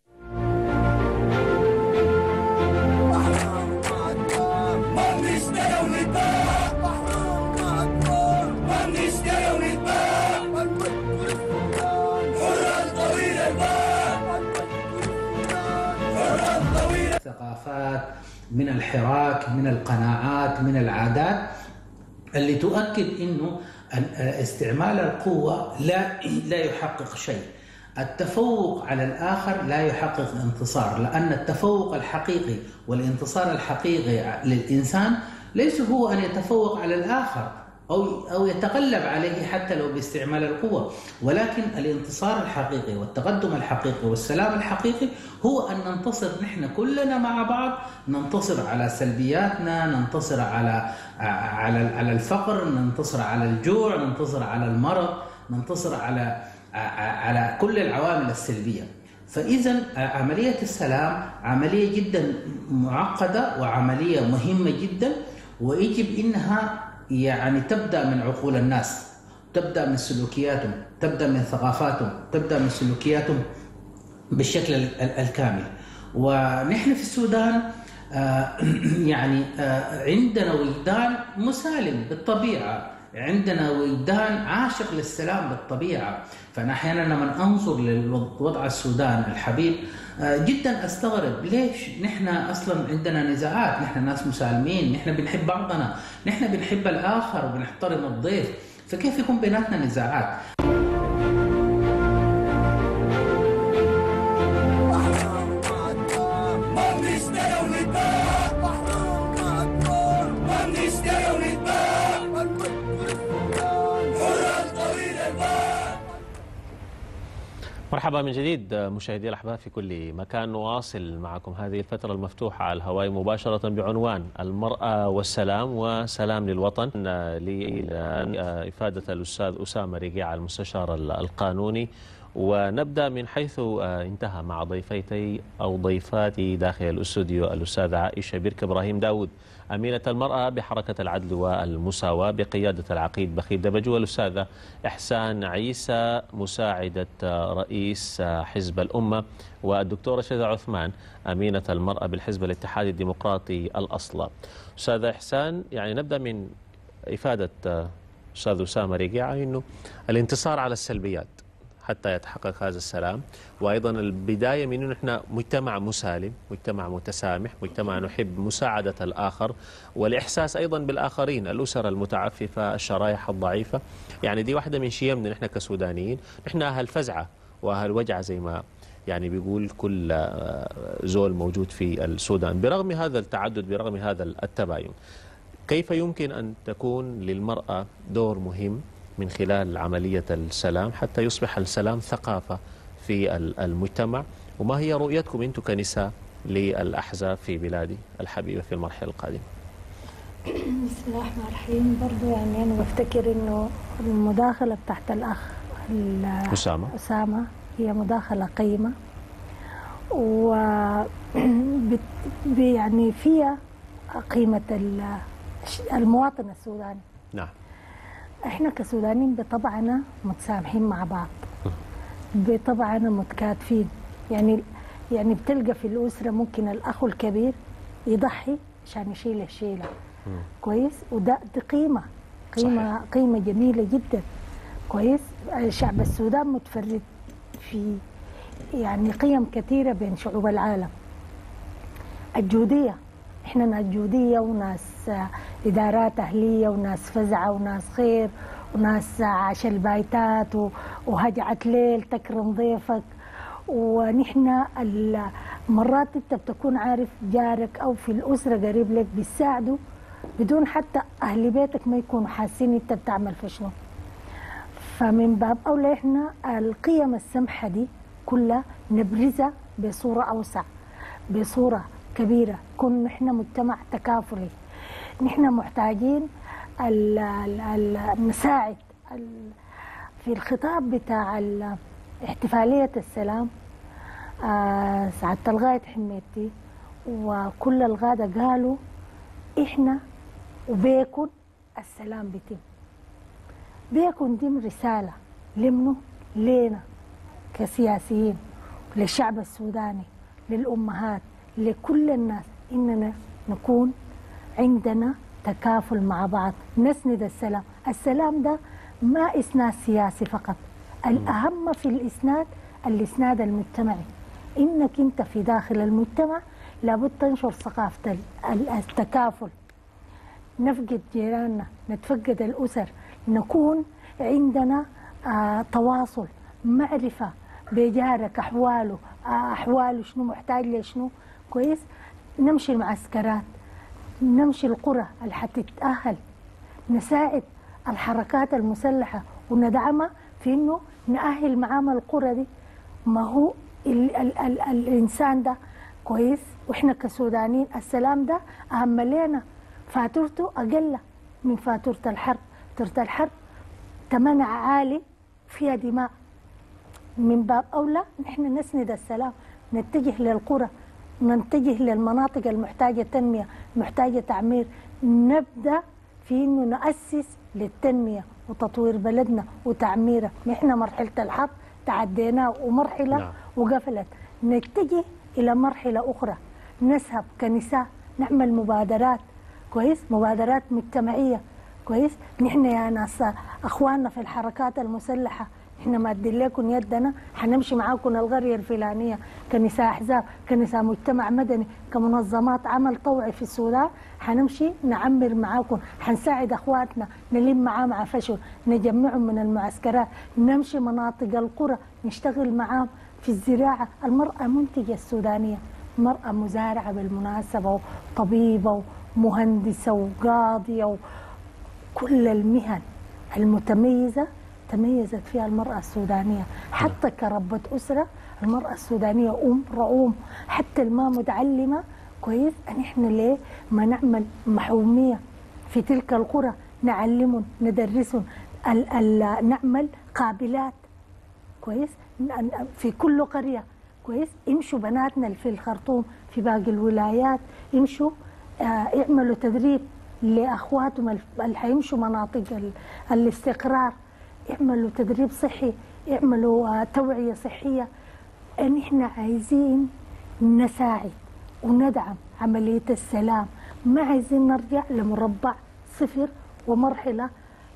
ثقافات، من الحراك، من القناعات، من العادات اللي تؤكد انه استعمال القوة لا يحقق شيء. التفوق على الآخر لا يحقق انتصار، لأن التفوق الحقيقي والانتصار الحقيقي للإنسان ليس هو أن يتفوق على الآخر أو يتغلب عليه حتى لو باستعمال القوة، ولكن الانتصار الحقيقي والتقدم الحقيقي والسلام الحقيقي هو أن ننتصر نحن كلنا مع بعض، ننتصر على سلبياتنا، ننتصر على الفقر، ننتصر على الجوع، ننتصر على المرض، ننتصر على كل العوامل السلبية. فإذا عملية السلام عملية جدا معقدة وعملية مهمة جدا، ويجب إنها يعني تبدأ من عقول الناس، تبدأ من سلوكياتهم، تبدأ من ثقافاتهم، تبدأ من سلوكياتهم بالشكل الكامل. ونحن في السودان يعني عندنا وجدان مسالم بالطبيعة، عندنا وجدان عاشق للسلام بالطبيعة. فأنا أحيانا لما أنظر لوضع السودان الحبيب جدا أستغرب ليش نحن أصلا عندنا نزاعات، نحن ناس مسالمين، نحن بنحب بعضنا، نحن بنحب الآخر وبنحترم الضيف، فكيف يكون بيناتنا نزاعات؟ مرحبا من جديد مشاهدي الأحباب في كل مكان. نواصل معكم هذه الفترة المفتوحة على الهواء مباشرة بعنوان المرأة والسلام وسلام للوطن، لإفادة الأستاذ أسامة رقيع المستشار القانوني. ونبدأ من حيث انتهى مع ضيفاتي داخل الاستوديو، الأستاذة عائشة برك إبراهيم داود أمينة المرأة بحركة العدل والمساواة بقيادة العقيد بخيت دبجو، والأستاذة إحسان عيسى مساعدة رئيس حزب الأمة، والدكتورة شذى عثمان أمينة المرأة بالحزب الاتحادي الديمقراطي الأصلة. أستاذة إحسان، يعني نبدأ من إفادة أستاذ أسامة رقيع أنه الانتصار على السلبيات حتى يتحقق هذا السلام، وأيضا البداية من أنه نحن مجتمع مسالم، مجتمع متسامح، مجتمع نحب مساعدة الآخر والإحساس أيضا بالآخرين، الأسر المتعففة، الشرائح الضعيفة. يعني دي واحدة من شيمنا نحن كسودانيين، نحن أهل فزعة وأهل وجعة زي ما يعني بيقول كل زول موجود في السودان. برغم هذا التعدد، برغم هذا التباين، كيف يمكن أن تكون للمرأة دور مهم من خلال عملية السلام حتى يصبح السلام ثقافة في المجتمع؟ وما هي رؤيتكم أنتم كنساء للأحزاب في بلادي الحبيبة في المرحلة القادمة؟ بسم الله الرحمن الرحيم. برضو يعني أنا بفتكر إنه المداخلة بتاعت الأخ أسامة هي مداخلة قيمة، و يعني فيها قيمة المواطن السوداني. نعم. احنا كسودانيين بطبعنا متسامحين مع بعض، بطبعنا متكاتفين. يعني بتلقى في الأسرة ممكن الأخ الكبير يضحي عشان يشيل الشيلة. كويس، وده قيمة جميلة جدا. كويس، شعب السودان متفرد في يعني قيم كثيرة بين شعوب العالم. الجودية، احنا ناس جودية وناس إدارات أهلية وناس فزعة وناس خير وناس عاش البايتات وهجعة ليل تكرم ضيفك. ونحن مرات انت بتكون عارف جارك أو في الأسرة قريب لك بيساعدوا بدون حتى أهل بيتك ما يكونوا حاسين انت بتعمل في شنو. فمن باب أولى احنا القيم السمحة دي كلها نبرزها بصورة أوسع، بصورة كبيرة. كن نحن مجتمع تكافلي، نحن محتاجين نساعد. في الخطاب بتاع احتفالية السلام سعادة الغاية حميتي وكل الغادة قالوا احنا وبيكن السلام بيتم. بيكن دي رسالة لمنه لينا كسياسيين، للشعب السوداني، للأمهات، لكل الناس، إننا نكون عندنا تكافل مع بعض، نسند السلام. السلام ده ما إسناد سياسي فقط، الأهم في الإسناد المجتمعي. إنك أنت في داخل المجتمع لابد تنشر ثقافة التكافل، نفقد جيراننا، نتفقد الأسر، نكون عندنا تواصل، معرفة بجارك، أحواله شنو محتاج لشنو. كويس، نمشي المعسكرات، نمشي القرى اللي حتتأهل، نساعد الحركات المسلحة وندعمها في إنه نأهل معامل القرى دي. ما هو الإنسان ده كويس، وإحنا كسودانيين السلام ده أهم لنا، فاتورته أقل من فاتورة الحرب. فاتورة الحرب ثمنها عالي، فيها دماء. من باب أولى نحن نسند السلام، نتجه للقرى، نتجه للمناطق المحتاجة تنمية، محتاجة تعمير. نبدأ في إنه نأسس للتنمية وتطوير بلدنا وتعميره. نحن مرحلة الحرب تعديناها ومرحلة وقفلت، نتجه إلى مرحلة أخرى، نسهب كنساء، نعمل مبادرات. كويس، مبادرات مجتمعية. كويس، نحن يا ناس أخواننا في الحركات المسلحة، احنا مادين لكم يدنا، حنمشي معاكم القرية الفلانية كنساء أحزاب، كنساء مجتمع مدني، كمنظمات عمل طوعي في السودان، حنمشي نعمر معاكم، حنساعد أخواتنا، نلم مع فشل، نجمعهم من المعسكرات، نمشي مناطق القرى، نشتغل معاهم في الزراعة. المرأة منتجة السودانية، المرأة مزارعة بالمناسبة، وطبيبة ومهندسة وقاضية، وكل المهن المتميزة تميزت فيها المرأة السودانية، حتى كربة أسرة المرأة السودانية رعوم، حتى الما متعلمة كويس. احنا ليه ما نعمل محومية في تلك القرى، نعلمهم ندرسهم، نعمل قابلات كويس في كل قرية كويس. يمشوا بناتنا في الخرطوم في باقي الولايات، يمشوا يعملوا تدريب لأخواتهم اللي حيمشوا مناطق الاستقرار، يعملوا تدريب صحي، يعملوا توعية صحية. ان احنا عايزين نساعد وندعم عملية السلام، ما عايزين نرجع لمربع صفر ومرحلة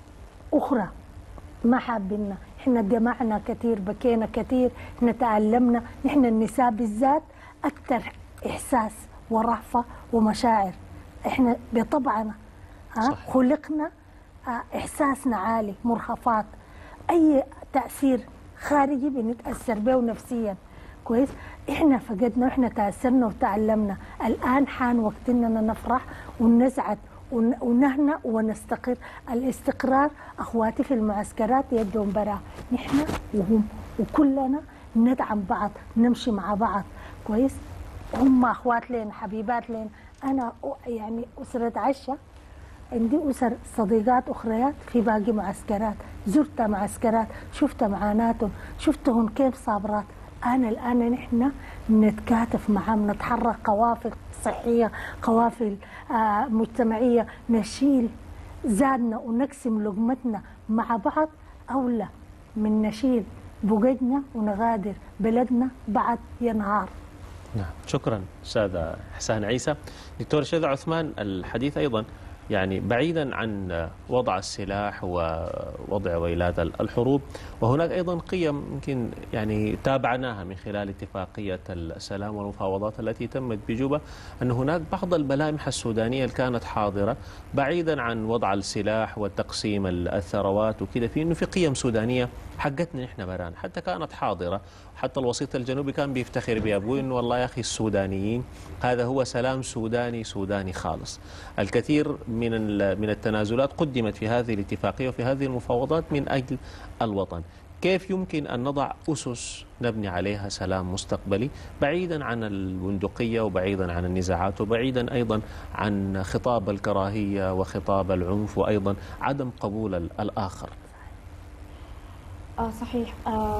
أخرى ما حابينها. احنا جمعنا كثير، بكينا كثير، احنا تعلمنا، نحن النساء بالذات أكثر إحساس ورهفة ومشاعر، احنا بطبعنا خلقنا إحساسنا عالي، مرهفات، أي تأثير خارجي بنتأثر به نفسيا كويس. احنا فقدنا واحنا تأثرنا وتعلمنا، الآن حان وقت اننا نفرح ونسعد ونهنأ ونستقر. الاستقرار اخواتي في المعسكرات يدهم برا، نحن وهم وكلنا ندعم بعض، نمشي مع بعض كويس. هم اخوات لين، حبيبات لين. انا يعني أسرة عشة، عندي أسر صديقات أخريات في باقي معسكرات، زرت معسكرات، شفت معاناتهم، شفتهم كيف صابرات. أنا الآن نحن نتكاتف معهم، نتحرك قوافل صحية، قوافل مجتمعية، نشيل زادنا ونقسم لقمتنا مع بعض، أولى من نشيل بقجنا ونغادر بلدنا بعد ينهار. نعم، شكرا أستاذة إحسان عيسى. دكتور شذى عثمان، الحديث أيضا يعني بعيدا عن وضع السلاح ووضع ويلات الحروب، وهناك أيضا قيم يمكن يعني تابعناها من خلال اتفاقية السلام والمفاوضات التي تمت بجوبة، أن هناك بعض الملامح السودانية اللي كانت حاضرة بعيدا عن وضع السلاح وتقسيم الثروات وكذا، في أنه في قيم سودانية حقتنا نحن بران حتى كانت حاضرة. حتى الوسيط الجنوبي كان بيفتخر بأبوه إنه والله يا أخي السودانيين هذا هو سلام سوداني خالص. الكثير من التنازلات قدمت في هذه الاتفاقية وفي هذه المفاوضات من أجل الوطن. كيف يمكن أن نضع أسس نبني عليها سلام مستقبلي بعيدا عن البندقية وبعيدا عن النزاعات وبعيدا أيضا عن خطاب الكراهية وخطاب العنف وأيضا عدم قبول الآخر؟ صحيح.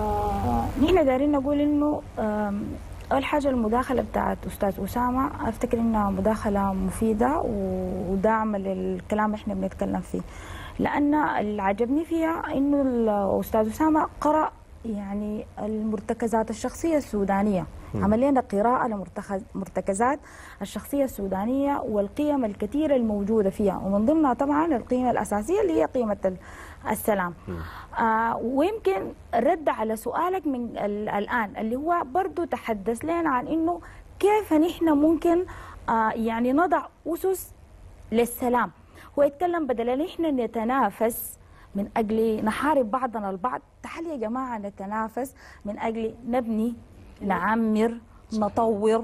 نحن دايرين نقول انه اول حاجه المداخله بتاعت استاذ اسامه افتكر انها مداخله مفيده وداعم للكلام احنا بنتكلم فيه، لان اللي عجبني فيها انه الاستاذ اسامه قرأ يعني المرتكزات الشخصيه السودانيه، عمل لنا قراءه لمرتكزات الشخصيه السودانيه والقيم الكثيره الموجوده فيها، ومن ضمنها طبعا القيمه الاساسيه اللي هي قيمه السلام. ويمكن رد على سؤالك من الآن اللي هو برضو تحدث لنا عن إنه كيف نحن ممكن يعني نضع أسس للسلام. هو يتكلم بدل نحن نتنافس من أجل نحارب بعضنا البعض، تعالوا يا جماعة نتنافس من أجل نبني، نعمر، نطور،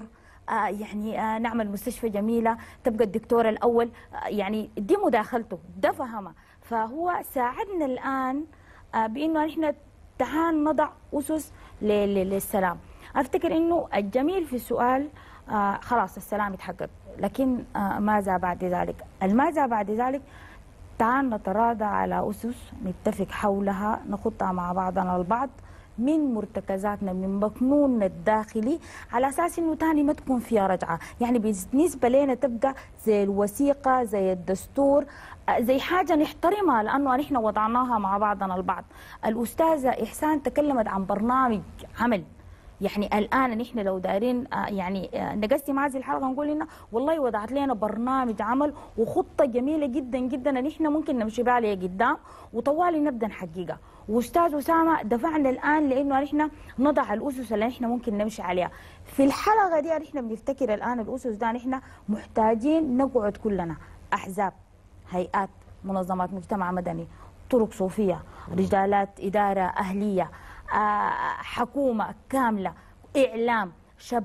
يعني نعمل مستشفى جميلة تبقى الدكتور الأول. يعني دي مداخلته، ده فهمها. فهو ساعدنا الآن بأنه نحن تعال نضع أسس للسلام. أفتكر أنه الجميل في السؤال خلاص السلام يتحقق، لكن ماذا بعد ذلك؟ الماذا بعد ذلك تعال نتراضى على أسس نتفق حولها، نخطها مع بعضنا البعض من مرتكزاتنا، من مكنوننا الداخلي، على أساس أنه تاني ما تكون فيها رجعة. يعني بالنسبة لنا تبقى زي الوثيقة، زي الدستور، زي حاجة نحترمها لأنه نحن وضعناها مع بعضنا البعض. الأستاذة إحسان تكلمت عن برنامج عمل. يعني الآن نحن لو دايرين يعني نقسم هذه الحلقة نقول لنا والله وضعت لنا برنامج عمل وخطة جميلة جدا جدا نحن ممكن نمشي بها لقدام وطوالي نبدأ نحققها. وأستاذ أسامة دفعنا الآن لأنه نحن نضع الأسس اللي نحن ممكن نمشي عليها. في الحلقة دي نحن بنفتكر الآن الأسس ده نحن محتاجين نقعد كلنا، أحزاب، هيئات، منظمات مجتمع مدني، طرق صوفية، رجالات إدارة أهلية، حكومة كاملة، إعلام، شباب،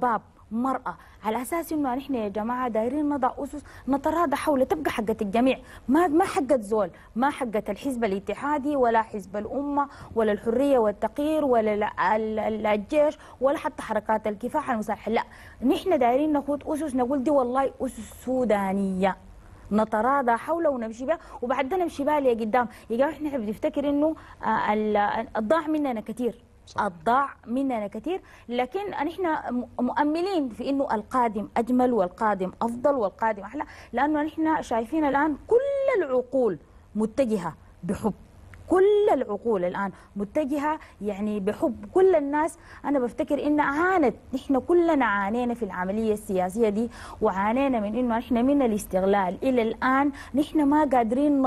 مرأة، على أساس إنه نحن يا جماعة دايرين نضع أسس نتراضى حول تبقى حقة الجميع، ما حقة زول، ما حقة الحزب الاتحادي ولا حزب الأمة ولا الحرية والتغيير ولا الجيش ولا حتى حركات الكفاح المسلحة، لا، نحن دايرين ناخد أسس نقول دي والله أسس سودانية نتراضى حوله ونمشي بها، وبعد نمشي بها لقدام. يا جماعة احنا بنفتكر إنه الضاع مننا كثير، الضاع مننا كثير، لكن نحن مؤملين في انه القادم اجمل والقادم افضل والقادم احلى، لانه نحن شايفين الان كل العقول متجهه بحب، كل العقول الان متجهه يعني بحب، كل الناس انا بفتكر ان عانت، نحن كلنا عانينا في العمليه السياسيه دي، وعانينا من انه نحن من الاستغلال الى الان نحن ما قادرين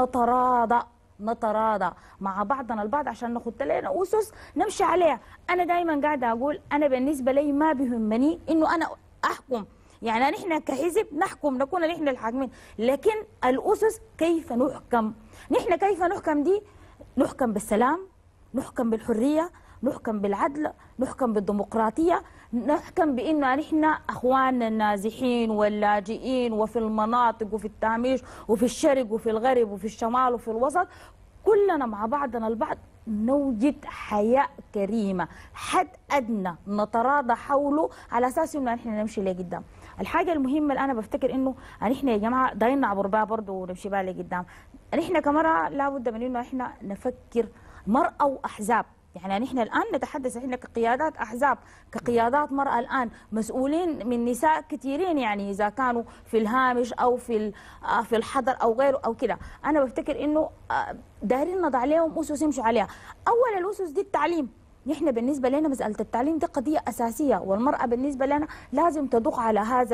نتراضى مع بعضنا البعض عشان ناخد لنا اسس نمشي عليها. انا دائما قاعده اقول انا بالنسبه لي ما بيهمني انه انا احكم، يعني نحن كحزب نحكم نكون نحن الحاكمين، لكن الاسس كيف نحكم، نحن كيف نحكم دي، نحكم بالسلام، نحكم بالحريه، نحكم بالعدل، نحكم بالديمقراطيه، نحكم بانه نحن اخواننا النازحين واللاجئين وفي المناطق وفي التهميش وفي الشرق وفي الغرب وفي الشمال وفي الوسط كلنا مع بعضنا البعض نوجد حياة كريمة، حد أدنى نتراضى حوله على أساس إنه نحن نمشي لقدام. الحاجة المهمة اللي أنا بفتكر إنه نحن يا جماعة دايرين نعبر بها برضه ونمشي بها لقدام. نحن كمرأة لابد من إنه إحنا نفكر مرأة وأحزاب، يعني نحن الآن نتحدث احنا كقيادات أحزاب، كقيادات مرأة الآن مسؤولين من نساء كثيرين، يعني إذا كانوا في الهامش أو في الحضر أو غيره أو كده. أنا بفتكر إنه دايرين نضع عليهم أسس يمشوا عليها. أول الأسس دي التعليم، نحن بالنسبة لنا مسألة التعليم دي قضية أساسية، والمرأة بالنسبة لنا لازم تدق على هذا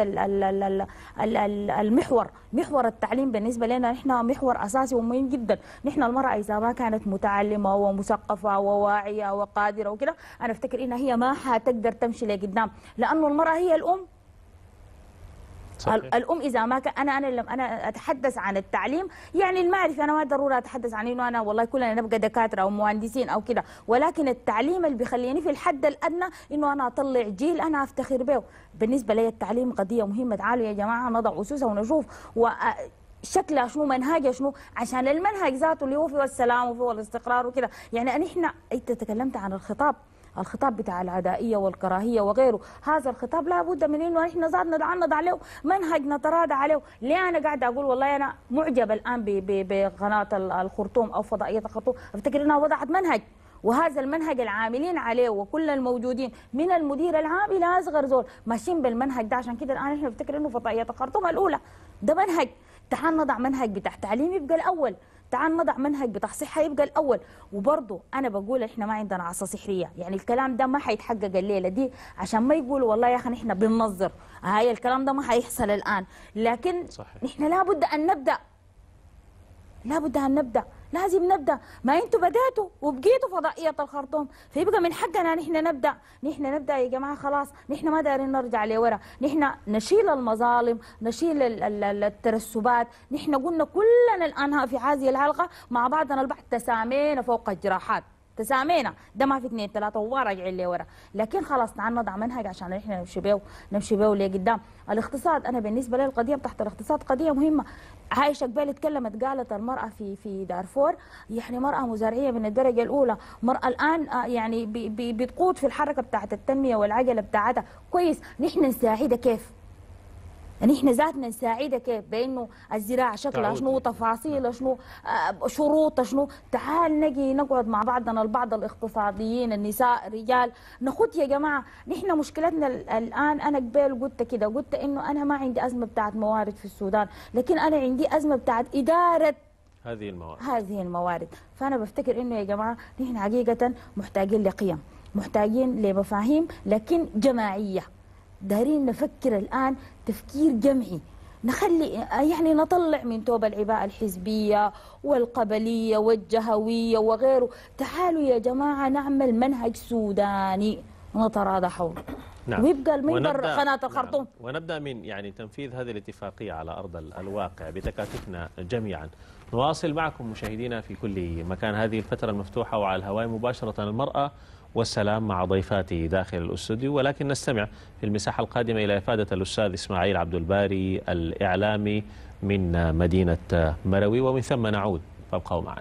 المحور، محور التعليم بالنسبة لنا نحن محور أساسي ومهم جدا. نحن المرأة إذا ما كانت متعلمة ومثقفة وواعية وقادرة وكده، أنا أفتكر إنها هي ما حتقدر تمشي لقدام، لأنه المرأة هي الأم. صحيح. الأم إذا ما كان أنا أتحدث عن التعليم، يعني المعرفة أنا ما ضروري أتحدث عن إنه أنا والله كلنا نبقى دكاترة أو مهندسين أو كده، ولكن التعليم اللي بيخليني في الحد الأدنى إنه أنا أطلع جيل أنا أفتخر به. بالنسبة لي التعليم قضية مهمة، تعالوا يا جماعة نضع أسسها ونشوف شكلها شنو، منهجها شنو، عشان المنهج ذاته اللي هو فيه السلام وفيه الاستقرار وكده. يعني نحن أنت تكلمت عن الخطاب بتاع العدائية والكراهية وغيره، هذا الخطاب لا بد من انه احنا زاد نتعرض عليه منهج نتراضى عليه. ليه انا قاعده اقول والله انا معجبه الان بقناه الخرطوم او فضائيه الخرطوم، افتكر انها وضعت منهج، وهذا المنهج العاملين عليه وكل الموجودين من المدير العام الى اصغر زول ماشيين بالمنهج ده. عشان كده الان احنا بنفتكر انه فضائيه الخرطوم الاولى ده منهج، تعال نضع منهج بتاع تعليم يبقى الاول، تعال نضع منهج بتاع صحه يبقى الاول. وبرضه انا بقول احنا ما عندنا عصا سحريه، يعني الكلام ده ما حيتحقق الليله دي، عشان ما يقولوا والله يا اخي احنا بننظر، هاي الكلام ده ما حيحصل الان، لكن صحيح. نحن لابد ان نبدا، لازم نبدا. ما انتوا بداتوا وبقيتوا فضائيه الخرطوم، فيبقى من حقنا نحن نبدا يا جماعه. خلاص نحن ما دايرين نرجع لورا، نحن نشيل المظالم، نشيل الترسبات. نحن قلنا كلنا الان في هذه الحلقه مع بعضنا البعض تسامينا فوق الجراحات، تسامينا، ده ما في 2 3 وراجعين لورا، لكن خلاص تعال نضع منهج عشان احنا نمشي بيه لقدام. الاقتصاد، انا بالنسبه لي القضيه بتاعت الاقتصاد قضيه مهمه. عايشه قبل اتكلمت قالت المراه في دارفور يعني مراه مزارعيه من الدرجه الاولى، مراه الان يعني بتقود في الحركه بتاعت التنميه والعجله بتاعتها كويس. نحن نساعدها كيف؟ نحن ذاتنا نساعدها كيف؟ بانه الزراعه شكلها شنو، تفاصيلها شنو، شروطها شنو. تعال نجي نقعد مع بعضنا البعض، الاقتصاديين، النساء، الرجال، نخد يا جماعه. نحن مشكلتنا الان، انا قبل قلت كده، قلت انه انا ما عندي ازمه بتاعت موارد في السودان، لكن انا عندي ازمه بتاعت اداره هذه الموارد. فانا بفتكر انه يا جماعه نحن حقيقه محتاجين لقيم، محتاجين لمفاهيم لكن جماعيه. دايرين نفكر الآن تفكير جمعي، نخلي يعني نطلع من توب العباءة الحزبية والقبلية والجهوية وغيره. تعالوا يا جماعة نعمل منهج سوداني نتراضى حوله. نعم. ويبقى المنبر قناة الخرطوم. نعم. ونبدأ من يعني تنفيذ هذه الاتفاقية على أرض الواقع بتكاتفنا جميعا. نواصل معكم مشاهدينا في كل مكان هذه الفترة المفتوحة وعلى الهواء مباشرة المرأة والسلام مع ضيفاته داخل الاستوديو، ولكن نستمع في المساحة القادمة إلى إفادة الأستاذ إسماعيل عبد الباري الإعلامي من مدينة مروي، ومن ثم نعود، فابقوا معنا.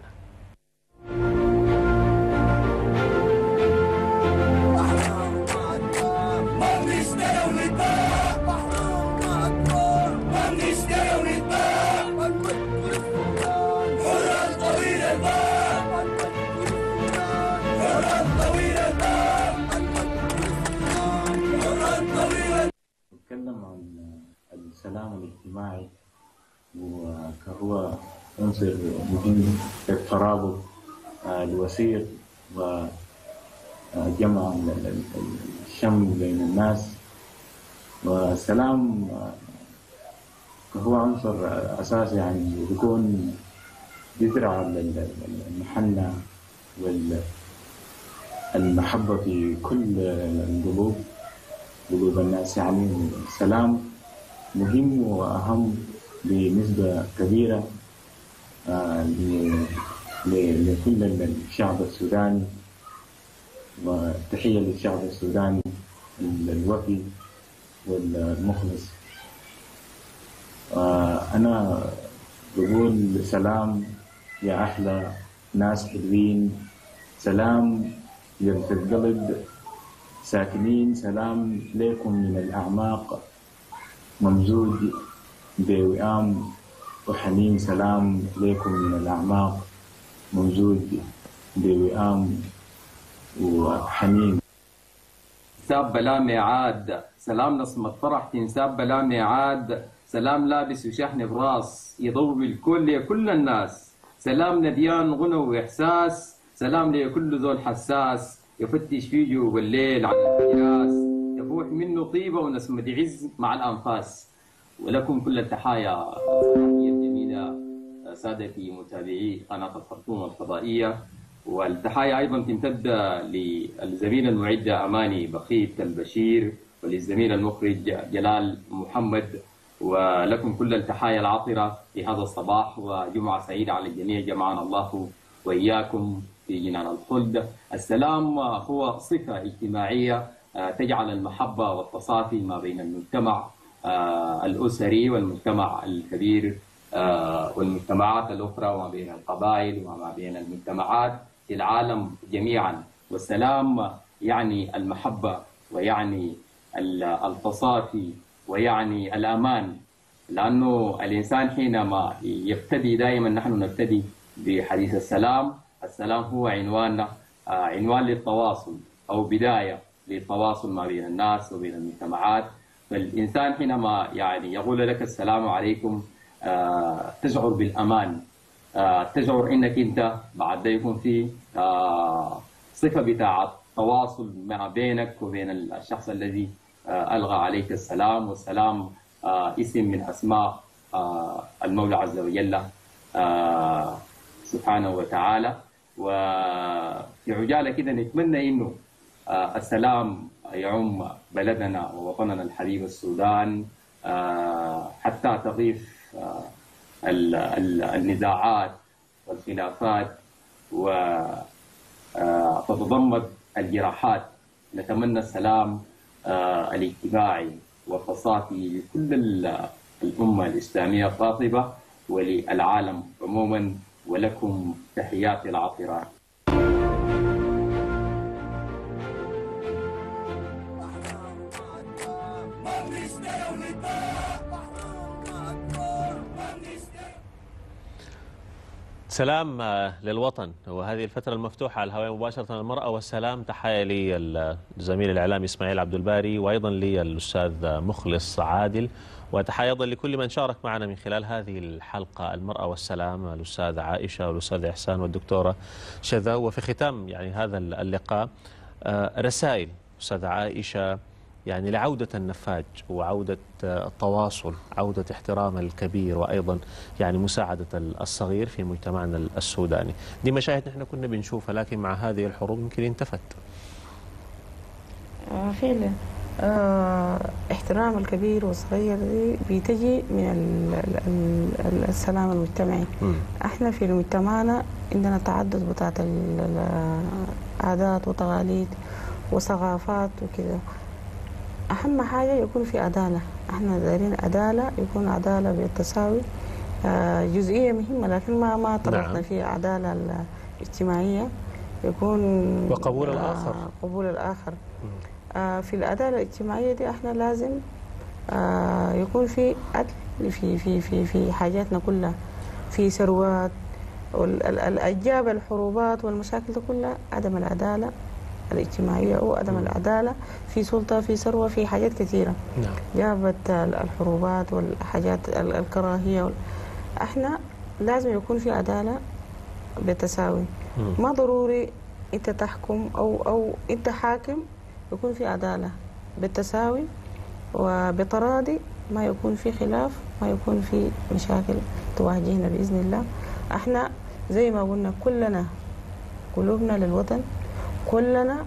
نتكلم عن السلام الاجتماعي وهو عنصر مهم في الترابط الوثيق وجمع الشمل بين الناس، والسلام هو عنصر أساسي يعني يكون يزرع المحنة والمحبة في كل قلوب الناس. يعني السلام مهم وأهم بنسبة كبيرة لكل الشعب السوداني، وتحية للشعب السوداني الوفي والمخلص. أنا بقول سلام يا أحلى ناس حلوين، سلام يرفع القلب ساكنين، سلام لكم من الأعماق ممزوج بوئام وحنين، سلام لكم من الأعماق ممزوج بوئام وحنين. تنساب بلا ميعاد، سلام نصمة فرح تنساب بلا ميعاد، سلام لابس وشحن براس يضوي الكل لكل الناس، سلام نديان غنى وإحساس، سلام لكل ذو حساس يفتش فيه جو بالليل على الفياس، يفوح منه طيبة ونسمة عز مع الأنفاس. ولكم كل التحايا الجميلة سادتي متابعي قناة الخرطوم الفضائية، والتحايا أيضا تمتد للزميل المعدة أماني بخيت البشير، وللزميل المخرج جلال محمد، ولكم كل التحايا العاطرة في هذا الصباح، وجمعة سعيدة على الجميع، جمعنا الله وإياكم في جنان الخلد. السلام هو صفة اجتماعية تجعل المحبة والتصافي ما بين المجتمع الأسري والمجتمع الكبير والمجتمعات الأخرى، وما بين القبائل وما بين المجتمعات في العالم جميعا. والسلام يعني المحبة، ويعني التصافي، ويعني الأمان، لأنه الإنسان حينما يبتدي، دائما نحن نبتدي بحديث السلام. السلام هو عنواننا، عنوان للتواصل أو بداية للتواصل ما بين الناس وبين المجتمعات. فالإنسان حينما يعني يقول لك السلام عليكم تشعر بالأمان، تشعر إنك أنت بعد يكون في صفة بتاعة تواصل ما بينك وبين الشخص الذي ألغى عليك السلام. والسلام اسم من أسماء المولى عز وجل سبحانه وتعالى. وفي عجالة كده نتمنى إنه السلام يعم بلدنا ووطننا الحبيب السودان، حتى تضيف النزاعات والخلافات وتتضمد الجراحات. نتمنى السلام الاجتماعي والتصافي لكل الأمة الإسلامية القاطبة وللعالم عموما، ولكم تحياتي العاطرة. سلام للوطن، وهذه الفترة المفتوحة على الهواء مباشرة المرأة والسلام. تحية للزميل الإعلامي إسماعيل عبد الباري، وأيضا للأستاذ مخلص عادل، وتحية أيضا لكل من شارك معنا من خلال هذه الحلقة المرأة والسلام، الأستاذ عائشة والأستاذ إحسان والدكتورة شذا. وفي ختام يعني هذا اللقاء رسائل أستاذ عائشة يعني لعودة النفاج وعودة التواصل، عودة احترام الكبير، وأيضا يعني مساعدة الصغير في مجتمعنا السوداني. دي مشاهد نحن كنا بنشوفها، لكن مع هذه الحروب يمكن انتفت. فعلا احترام الكبير والصغير دي بتجي من السلام المجتمعي. احنا في مجتمعنا عندنا تعدد بتاعت العادات وتقاليد وثقافات وكده. اهم حاجه يكون في عداله، احنا دايرين عداله، يكون عداله بالتساوي. جزئيه مهمه لكن ما طرقنا في عداله الاجتماعيه، يكون وقبول الاخر. قبول الاخر. في العداله الاجتماعيه دي احنا لازم يكون في عدل في حاجاتنا كلها، في ثروات الأجياب الحروبات والمشاكل دي كلها عدم العدالة الاجتماعية أو عدم العدالة في سلطة في ثروة في حاجات كثيرة. نعم. جابت الحروبات والحاجات الكراهية. احنا لازم يكون في عدالة بالتساوي. ما ضروري انت تحكم او انت حاكم، يكون في عدالة بالتساوي وبتراضي، ما يكون في خلاف، ما يكون في مشاكل تواجهنا بإذن الله. احنا زي ما قلنا كلنا قلوبنا للوطن، كلنا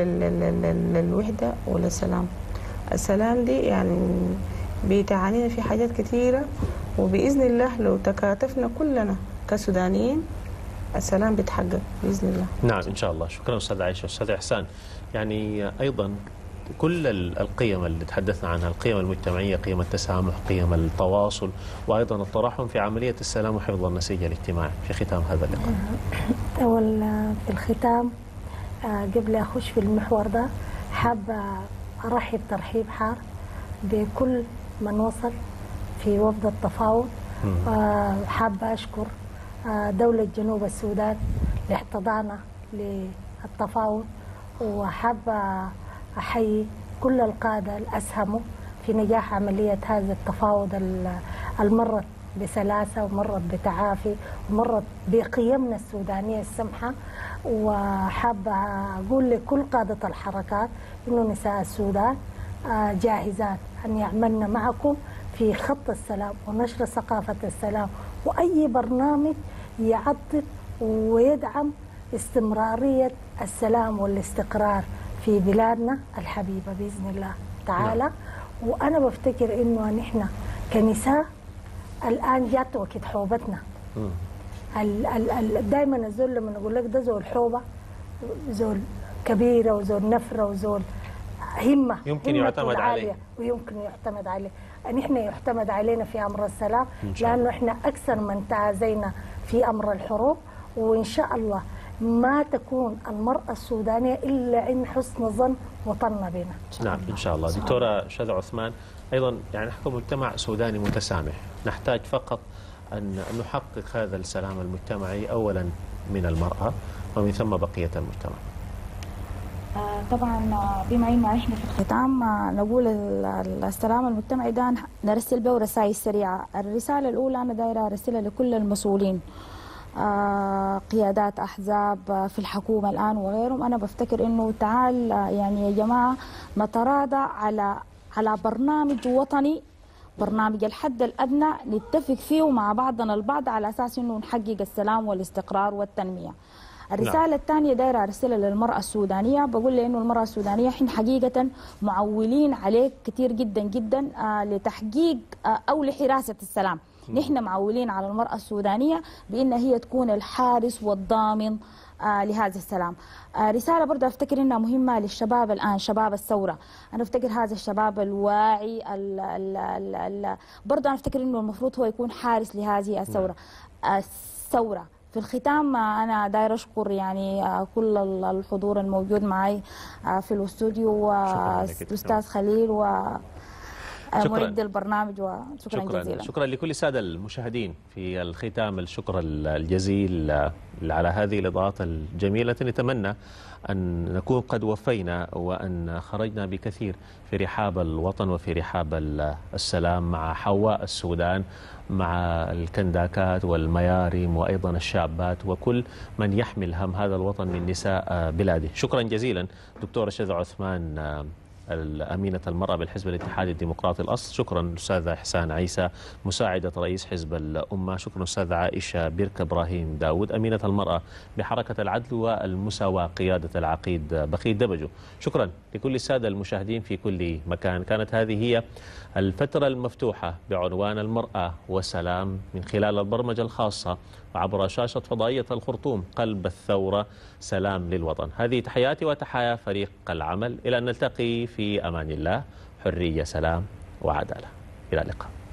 للوحدة وللسلام. السلام دي يعني بتعنينا في حاجات كثيرة، وبإذن الله لو تكاتفنا كلنا كسودانيين السلام بيتحقق بإذن الله. نعم إن شاء الله. شكرا أستاذ عائشة. أستاذ إحسان، يعني أيضا كل القيم اللي تحدثنا عنها، القيم المجتمعية، قيم التسامح، قيم التواصل، وأيضا التراحم في عملية السلام وحفظ النسيج الاجتماعي في ختام هذا اللقاء. أول في الختام قبل أخش في المحور ده حابة أرحب ترحيب حار بكل من وصل في وفد التفاوض. حابة أشكر دولة جنوب السودان لاحتضاننا للتفاوض، وحابة أحيي كل القادة الأسهموا في نجاح عملية هذا التفاوض المرت بسلاسة ومرت بتعافي ومرت بقيمنا السودانية السمحة. وحابة أقول لكل قادة الحركات إنه نساء السودان جاهزات أن يعملن معكم في خط السلام ونشر ثقافة السلام، وأي برنامج يعضد ويدعم استمرارية السلام والاستقرار في بلادنا الحبيبة بإذن الله تعالى. وأنا بفتكر إنه نحن كنساء الآن جات وقت حوبتنا. دائما الزول لما نقول لك ده زول حوبة، زول كبيرة وزول نفرة وزول همة يمكن يعتمد عليه ويمكن يعتمد عليه. نحن يعتمد علينا في أمر السلام، لأنه إحنا أكثر من تعازينا في أمر الحروب. وإن شاء الله ما تكون المرأة السودانية إلا عند حسن ظن وطننا بنا. نعم إن شاء الله. دكتورة شذى عثمان، أيضا يعني نحن مجتمع سوداني متسامح، نحتاج فقط أن نحقق هذا السلام المجتمعي أولا من المرأة ومن ثم بقية المجتمع. طبعا بما انه احنا في الختام نقول السلام المجتمعي ده نرسل به رسائل سريعه. الرساله الاولى انا دايره ارسلها لكل المسؤولين، قيادات احزاب في الحكومه الان وغيرهم. انا بفتكر انه تعال يعني يا جماعه نتراضى على برنامج وطني، برنامج الحد الادنى نتفق فيه مع بعضنا البعض على اساس انه نحقق السلام والاستقرار والتنميه. الرسالة الثانية دايرة أرسلها للمرأة السودانية، بقول لها إنه المرأة السودانية حين حقيقة معولين عليك كثير جدا جدا لتحقيق أو لحراسة السلام. نحن معولين على المرأة السودانية بأن هي تكون الحارس والضامن لهذا السلام. رسالة برضه أفتكر إنها مهمة للشباب الآن، شباب الثورة. أنا أفتكر هذا الشباب الواعي برضه أنا أفتكر إنه المفروض هو يكون حارس لهذه الثورة. في الختام أنا داير أشكر يعني كل الحضور الموجود معي في الاستوديو والأستاذ خليل ومعد البرنامج، وشكرا جزيلا. شكرا لكل السادة المشاهدين. في الختام الشكر الجزيل على هذه الإضاءات الجميلة. نتمنى أن نكون قد وفينا وأن خرجنا بكثير في رحاب الوطن وفي رحاب السلام مع حواء السودان، مع الكنداكات والميارم وأيضا الشابات وكل من يحمل هم هذا الوطن من نساء بلاده. شكرا جزيلا دكتورة شذى عثمان أمينة المرأة بالحزب الاتحادي الديمقراطي الأصل. شكرا أستاذة إحسان عيسى مساعدة رئيس حزب الأمة. شكرا أستاذة عائشة بيرك إبراهيم داود أمينة المرأة بحركة العدل والمساواة قيادة العقيد بخيت دبجو. شكرا لكل السادة المشاهدين في كل مكان. كانت هذه هي الفترة المفتوحة بعنوان المرأة والسلام من خلال البرمجة الخاصة وعبر شاشة فضائية الخرطوم قلب الثورة سلام للوطن. هذه تحياتي وتحايا فريق العمل، إلى أن نلتقي في أمان الله، حرية، سلام وعدالة. إلى اللقاء.